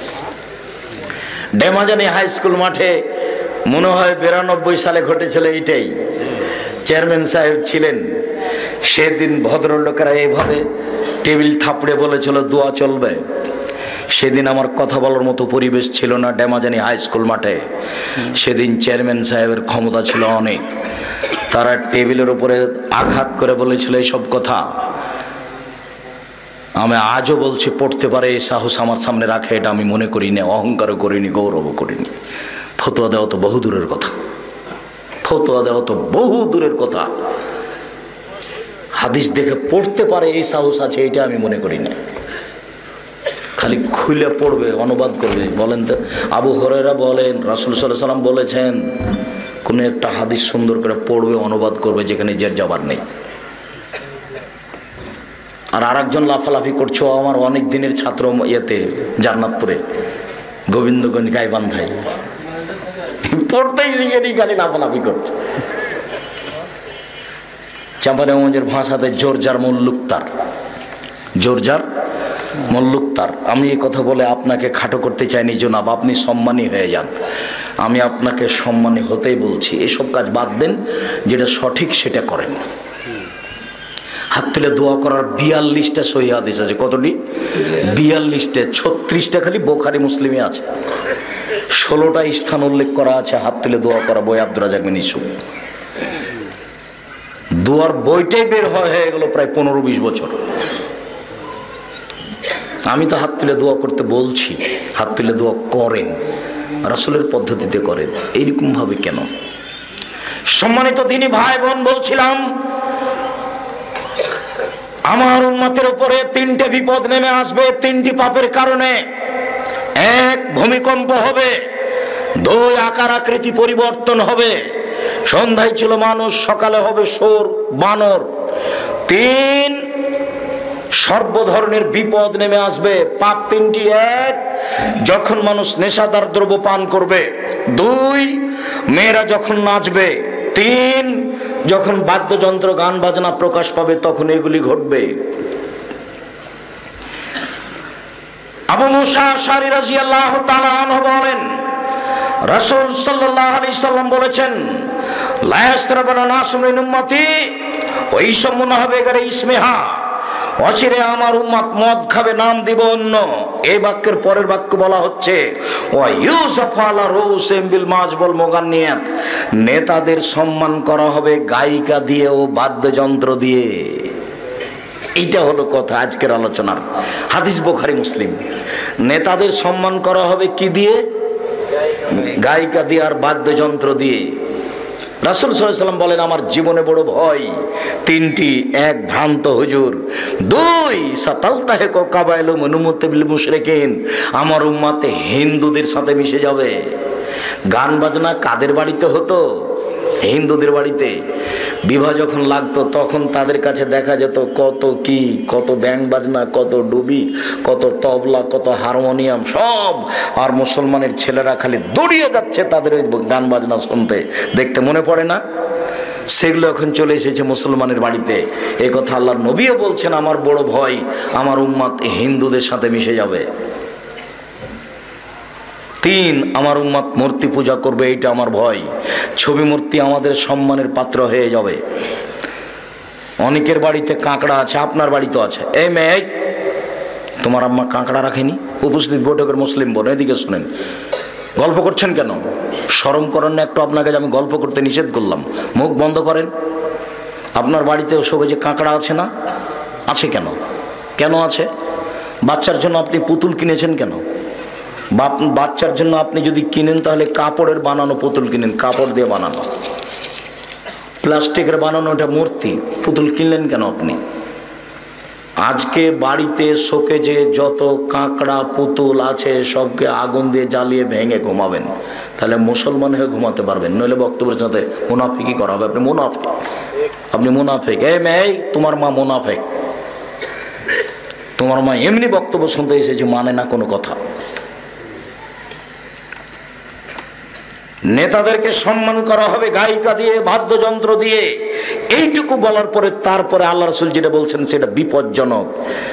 ডেমাজানি হাই স্কুল মাঠে মনে হয় 92 সালে ঘটেছিল এইটাই। চেয়ারম্যান সাহেব ছিলেন সেদিন, ভদ্রলোকেরা এইভাবে টেবিল থাপড়ে বলেছিল দোয়া চলবে। সেদিন আমার কথা বলার মতো পরিবেশ ছিল না ডেমাজানি হাই স্কুল মাঠে। সেদিন চেয়ারম্যান সাহেবের ক্ষমতা ছিল অনেক, তারা টেবিলের উপরে আঘাত করে বলেছিল এইসব কথা। আমি আজও বলছি, পড়তে পারে এই সাহস আমার সামনে রাখে, এটা আমি মনে করিনি, অহংকারও করিনি, গৌরবও করিনি। ফতোয়া দেওয়া তো বহু দূরের কথা, ফতোয়া দেওয়া তো বহু দূরের কথা। হাদিস দেখে পড়তে পারে এই সাহস আছে, এটা আমি মনে করি না। খালি খুলে পড়বে, অনুবাদ করবে। বলেন তো, আবু হুরায়রা বলেন রাসূল সাল্লাল্লাহু আলাইহি ওয়াসাল্লাম বলেছেন, কোনো একটা হাদিস সুন্দর করে পড়বে, অনুবাদ করবে, যেখানে জের জবর নেই। আর আরেকজন লাফালাফি করছে, আমার অনেক দিনের ছাত্র ইয়েতে জান্নাতপুরে, গোবিন্দগঞ্জ গাইবান্ধায়, পড়তেই শিখেনি, খালি লাফালাফি করছে। চাঁপাইনবাবগঞ্জের ভাষাতে জোরজার মুল্লুকতার, জোরজার মুল্লুকতার। আমি এই কথা বলে আপনাকে খাটো করতে চাইনি জনাব, আপনি সম্মানী হয়ে যান। আমি আপনাকে সম্মানী হতেই বলছি, এসব কাজ বাদ দেন, যেটা সঠিক সেটা করেন। হাত তুলে দোয়া করার 42টা সহিহ হাদিস আছে। কতটি? 42টা। 36টা খালি বুখারী মুসলিমে আছে। 16টা স্থান উল্লেখ করা আছে হাত তুলে দোয়া করা বই, আব্দুর রাজ্জাক বিন ইউসুফ। দোয়ার বইটাই বের হয়ে গেল প্রায় 15-20 বছর। আমি তো হাত তুলে দোয়া করতে বলছি, হাত তুলে দোয়া করেন, রাসূলের পদ্ধতিতে করেন, এইরকম ভাবে কেন? সম্মানিত দিনী ভাই বোন, বলছিলাম আমার উম্মতের উপরে 3টে বিপদ নেমে আসবে 3টি পাপের কারণে। 1, ভূমিকম্প হবে। 2, আকার আকৃতি পরিবর্তন হবে। সন্ধ্যায় ছিল মানুষ, সকালে হবে শোর বানর। 3, সর্ব ধরনের বিপদ নেমে আসবে। পাপ 3টি। 1, যখন মানুষ নেশাদার দ্রব্য পান করবে। 2, মেয়েরা যখন নাচবে। 3, যখন বাদ্যযন্ত্র গান বাজনা প্রকাশ পাবে, তখন এগুলি ঘটবে। আবু মুসা আশআরী রাদিয়াল্লাহু তাআলা আনহু বলেন, রাসূল সাল্লাল্লাহু আলাইহি সাল্লাম বলেছেন, লা ইয়াসরাবানা নাসুম মিন উম্মতি ওয়া ইসমুনা হবে গারে ইসমিহা, অচিরে আমার উম্মত মদ খাবে, নাম দিব অন্য। এই বাক্যের পরের বাক্য বলা হচ্ছে ওয়া ইউসাফু আলা রুসিম বিল মাজবুল মুগান্নিয়াত, নেতাদের সম্মান করা হবে গায়িকা দিয়ে ও বাদ্যযন্ত্র দিয়ে। এইটা হলো কথা আজকের আলোচনার। হাদিস বুখারী মুসলিম। নেতাদের সম্মান করা হবে কি দিয়ে? গায়িকা দিয়ে আর বাদ্যযন্ত্র দিয়ে। রাসূল সাল্লাল্লাহু আলাইহি ওয়াসাল্লাম বলেন, আমার জীবনে বড় ভয় 3টি। 1, ভ্রান্ত হুজুর। 2, সাতালতাহিকু কাবাইলু মিন উম্মতি বিল মুশরিকিন, আমার উম্মতে হিন্দুদের সাথে মিশে যাবে। গান বাজনা কাদের বাড়িতে হতো? হিন্দুদের বাড়িতে। বিবাহ যখন লাগতো তখন তাদের কাছে দেখা যেত কত কি, কত ব্যান্ড বাজনা, কত ডুবি, কত তবলা, কত হারমোনিয়াম সব। আর মুসলমানের ছেলেরা খালি দৌড়িয়ে যাচ্ছে তাদের ওই গান বাজনা শুনতে। দেখতে মনে পড়ে না? সেগুলো এখন চলে এসেছে মুসলমানের বাড়িতে। এই কথা আল্লাহর নবীও বলছেন, আমার বড় ভয় আমার উম্মত হিন্দুদের সাথে মিশে যাবে। 3, আমার উম্মত মূর্তি পূজা করবে, এইটা আমার ভয়। ছবি মূর্তি আমাদের সম্মানের পাত্র হয়ে যাবে। অনেকের বাড়িতে কাঁকড়া আছে, আপনার বাড়িতে আছে। এই মেয়ে, তোমার আম্মা কাঁকড়া রাখেনি? উপস্থিত বৈঠকের মুসলিম বোন, এদিকে শুনেন। গল্প করছেন কেন? শরম করেন না একটু? আপনাকে যে আমি গল্প করতে নিষেধ করলাম, মুখ বন্ধ করেন। আপনার বাড়িতে শোকে যে কাঁকড়া আছে না? আছে কেন? কেন আছে? বাচ্চার জন্য আপনি পুতুল কিনেছেন কেন? বাচ্চার জন্য আপনি যদি কিনেন তাহলে কাপড়ের বানানো পুতুল কিনেন, কাপড় দিয়ে বানানো। প্লাস্টিকের বানানো এটা মূর্তি, পুতুল কিনলেন কেন আপনি? আজকে বাড়িতে শোকেজে যত কাঁকড়া পুতুল আছে সবকে আগুন দিয়ে জ্বালিয়ে ভেঙে ঘুমাবেন, তাহলে মুসলমান হয়ে ঘুমাতে পারবেন। নইলে বক্তব্যের সাথে মুনাফিকি করা হবে। আপনি মুনাফিক, আপনি মুনাফিক। এই মেয়ে, তোমার মা মুনাফিক। তোমার মা এমনি বক্তব্য শুনতে এসেছে, মানে না কোনো কথা। নেতাদেরকে সম্মান করা হবে গায়িকা দিয়ে, বাদ্যযন্ত্র দিয়ে, এইটুকু বলার পরে তারপরে আল্লাহ রাসূল যেটা বলছেন সেটা বিপজ্জনক।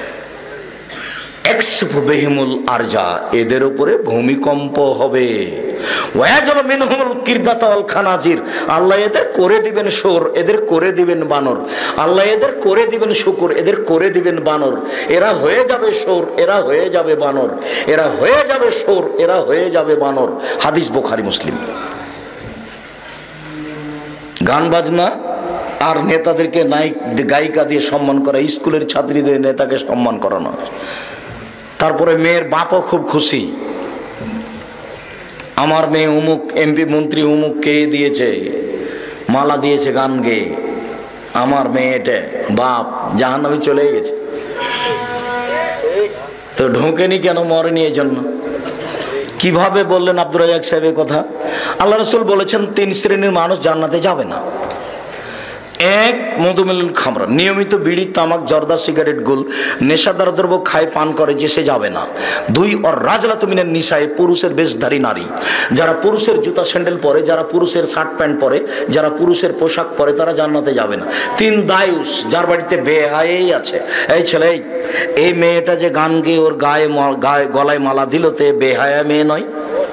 একসুফ বেহিমুল আরজা, এদের উপরে ভূমিকম্প হবে। ওয়াজল মিনহুমুল কিরদাতা ওয়াল খানাজির, আল্লাহ এদের করে দিবেন সুর, এদের করে দিবেন বানর। আল্লাহ এদের করে দিবেন শুকুর, এদের করে দিবেন বানর। এরা হয়ে যাবে সুর, এরা হয়ে যাবে বানর। এরা হয়ে যাবে সুর, এরা হয়ে যাবে বানর। হাদিস বুখারী মুসলিম। গান বাজনা আর নেতাদেরকে নায়ক গায়িকা দিয়ে সম্মান করা, স্কুলের ছাত্রীদের নেতাকে সম্মান করানো। তারপরে মেয়ের বাপও খুব খুশি, আমার মেয়ে অমুক এমপি মন্ত্রী অমুক কে দিয়েছে, মালা দিয়েছে গান গেয়ে। আমার মেয়েটা বাপ জাহান্নামে চলে গেছে, তো ঢোকেনি কেন? মরেনি এই জন্য। কিভাবে বললেন আব্দুর রাজ্জাক সাহেবের কথা? আল্লাহ রাসূল বলেছেন 3 শ্রেণীর মানুষ জান্নাতে যাবে না। 1, মধুমেলুল খামরা, নিয়মিত বিড়ি তামাক জর্দা সিগারেট গুল নেশাদার দ্রব্য খায় পান করে, যে সে যাবে না। 2, অর রাজলাতু মিনান নিসায়ে, পুরুষের বেশধারী নারী, যারা পুরুষের জুতা স্যান্ডেল পরে, যারা পুরুষের শার্ট প্যান্ট পরে, যারা পুরুষের পোশাক পরে, তারা জান্নাতে যাবে না। 3, দায়ুস, যার বাড়িতে বেহায়াই আছে। এই ছেলে, এই মেয়েটা যে গান গেয়ে ওর গলায় মালা দিল, তে বেহায়া মেয়ে নয়?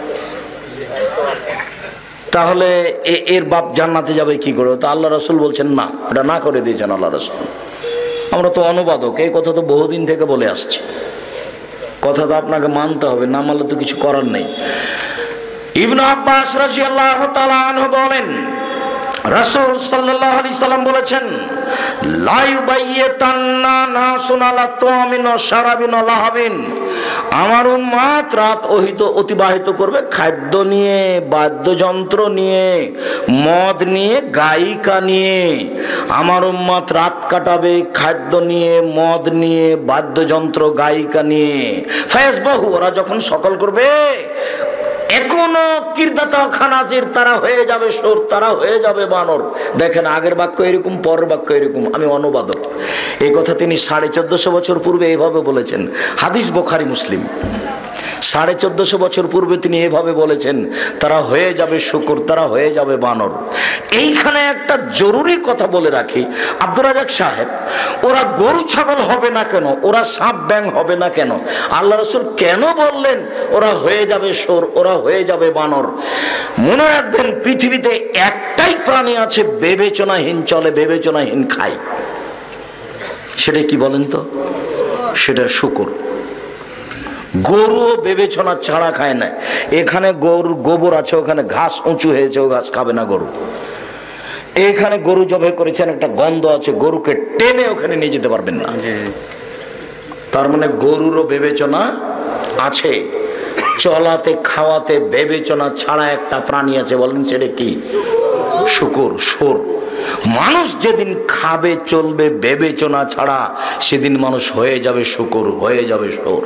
তাহলে এর বাপ জান্নাতে যাবে কি করে? তো আল্লাহ রাসূল বলছেন না, এটা না করে দিয়েছেন আল্লাহ রাসূল। আমরা তো অনুবাদক, এই কথা তো বহুদিন থেকে বলে আসছি। কথা তো আপনাকে মানতে হবে, না মানলে তো কিছু করার নেই। ইবনে আব্বাস রাদিয়াল্লাহু তাআলা আনহু বলেন, রাসূল সাল্লাল্লাহু আলাইহি সাল্লাম বলেছেন, লা ইউবাইয়াতান্না নাসুন আলা তুমিন ওয়া শারাবিন ওয়া লাহাবিন, আমার উম্মত রাত অতিবাহিত করবে খাদ্য নিয়ে, বাদ্যযন্ত্র নিয়ে, মদ নিয়ে, গায়িকা নিয়ে। আমার উম্মত রাত কাটাবে খাদ্য নিয়ে, মদ নিয়ে, বাদ্যযন্ত্র, গায়িকা নিয়ে। ফায়াসবাহু, ওরা যখন সকল করবে, এখনো কিরদাতা খানাজির, তারা হয়ে যাবে সুর, তারা হয়ে যাবে বানর। দেখেন, আগের বাক্য এরকম, পরের বাক্য এরকম। আমি অনুবাদক, এই কথা তিনি 1450 বছর পূর্বে এইভাবে বলেছেন। হাদিস বুখারী মুসলিম। 1450 বছর পূর্বে তিনি এভাবে বলেছেন, তারা হয়ে যাবে শুকর, তারা হয়ে যাবে বানর। এইখানে একটা জরুরি কথা বলে রাখি, আব্দুর রাজ্জাক সাহেব, ওরা গরু ছাগল হবে না কেন? ওরা সাপ ব্যাং হবে না কেন? আল্লাহ রাসূল কেন বললেন ওরা হয়ে যাবে সুর, ওরা হয়ে যাবে বানর? মনে রাখবেন, পৃথিবীতে একটাই প্রাণী আছে বিবেচনাহীন চলে, বিবেচনাহীন খায়। সেটা কি বলেন তো? সেটা শুকর। গরু বিবেচনা ছাড়া খায় না। এখানে গরুর গোবর আছে, ওখানে ঘাস উঁচু হয়েছে, ও ঘাস খাবে না গরু। এখানে গরু জবাই করেছেন, একটা গন্ধ আছে, গরুকে টেনে ওখানে নিয়ে যেতে পারবেন না। তার মানে গরুরও বিবেচনা আছে। চলাতে খাওয়াতে বিবেচনা ছাড়া একটা প্রাণী আছে, বলেন সেটা কি? শুকর, সুর। মানুষ যেদিন খাবে চলবে বিবেচনা ছাড়া, সেদিন মানুষ হয়ে যাবে শুকর, হয়ে যাবে সুর।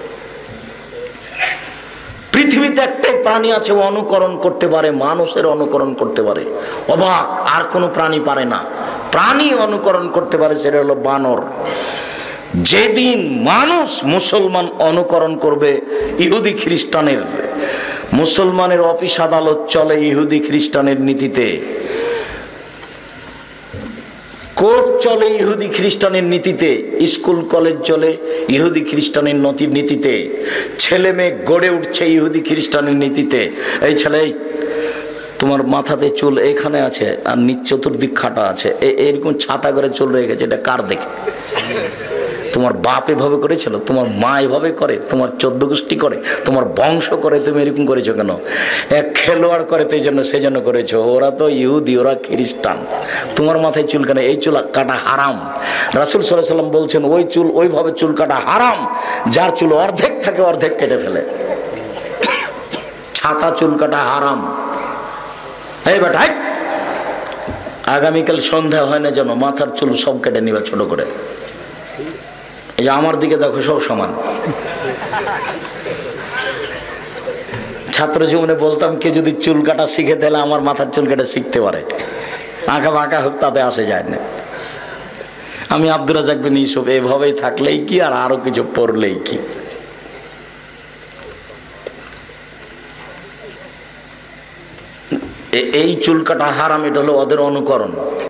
পৃথিবীতে একটাই প্রাণী আছে ও অনুকরণ করতে পারে, মানুষের অনুকরণ করতে পারে। অবাক, আর কোনো প্রাণী পারে না। প্রাণী অনুকরণ করতে পারে, সেটা হলো বানর। যেদিন মানুষ মুসলমান অনুকরণ করবে ইহুদি খ্রিস্টানের, মুসলমানের অফিস আদালত চলে ইহুদি খ্রিস্টানের নীতিতে, কোর্ট চলে ইহুদি খ্রিস্টানের নীতিতে, স্কুল কলেজ চলে ইহুদি খ্রিস্টানের নীতিতে, ছেলে মেয়ে গড়ে উঠছে ইহুদি খ্রিস্টানের নীতিতে। এই ছেলে, তোমার মাথাতে চুল এখানে আছে আর নিচ চতুর্দিক খাটা আছে, এরকম ছাতা করে চুল রেখেছে, এটা কার দেখে? তোমার বাপ এভাবে করেছিল? তোমার মা এভাবে করে? তোমার 14 গোষ্ঠী করে? তোমার বংশ করে? তুমি এরকম করেছো কেন? এক খেলোয়াড় করে তো সেই জন্য করেছো। ওরা তো ইহুদি, ওরা খ্রিস্টান। তোমার মাথায় চুল কেন? এই চুল কাটা হারাম। রাসূল সাল্লাল্লাহু আলাইহি ওয়াসাল্লাম বলছেন ওই চুল, ওইভাবে চুল কাটা হারাম যার চুল অর্ধেক থাকে অর্ধেক কেটে ফেলে। ছাতা চুল কাটা হারাম। এই বেটা, আগামীকাল সন্ধ্যা হয় না যেন মাথার চুল সব কেটে নিবা ছোট করে। এই যে আমার দিকে দেখো, সব সমান। ছাত্র জীবনে বলতাম কে যদি চুল কাটা শিখে তাহলে আমার মাথার চুল কাটা শিখতে পারে, আঁকা বাঁকা হোক তাতে আসে যায় না। আমি আব্দুর রাজ্জাক বিন ইউসুফ এভাবেই থাকলেই কি আর আরো কিছু পড়লেই কি। এই চুল কাটা হারাম, এটা হলো ওদের অনুকরণ।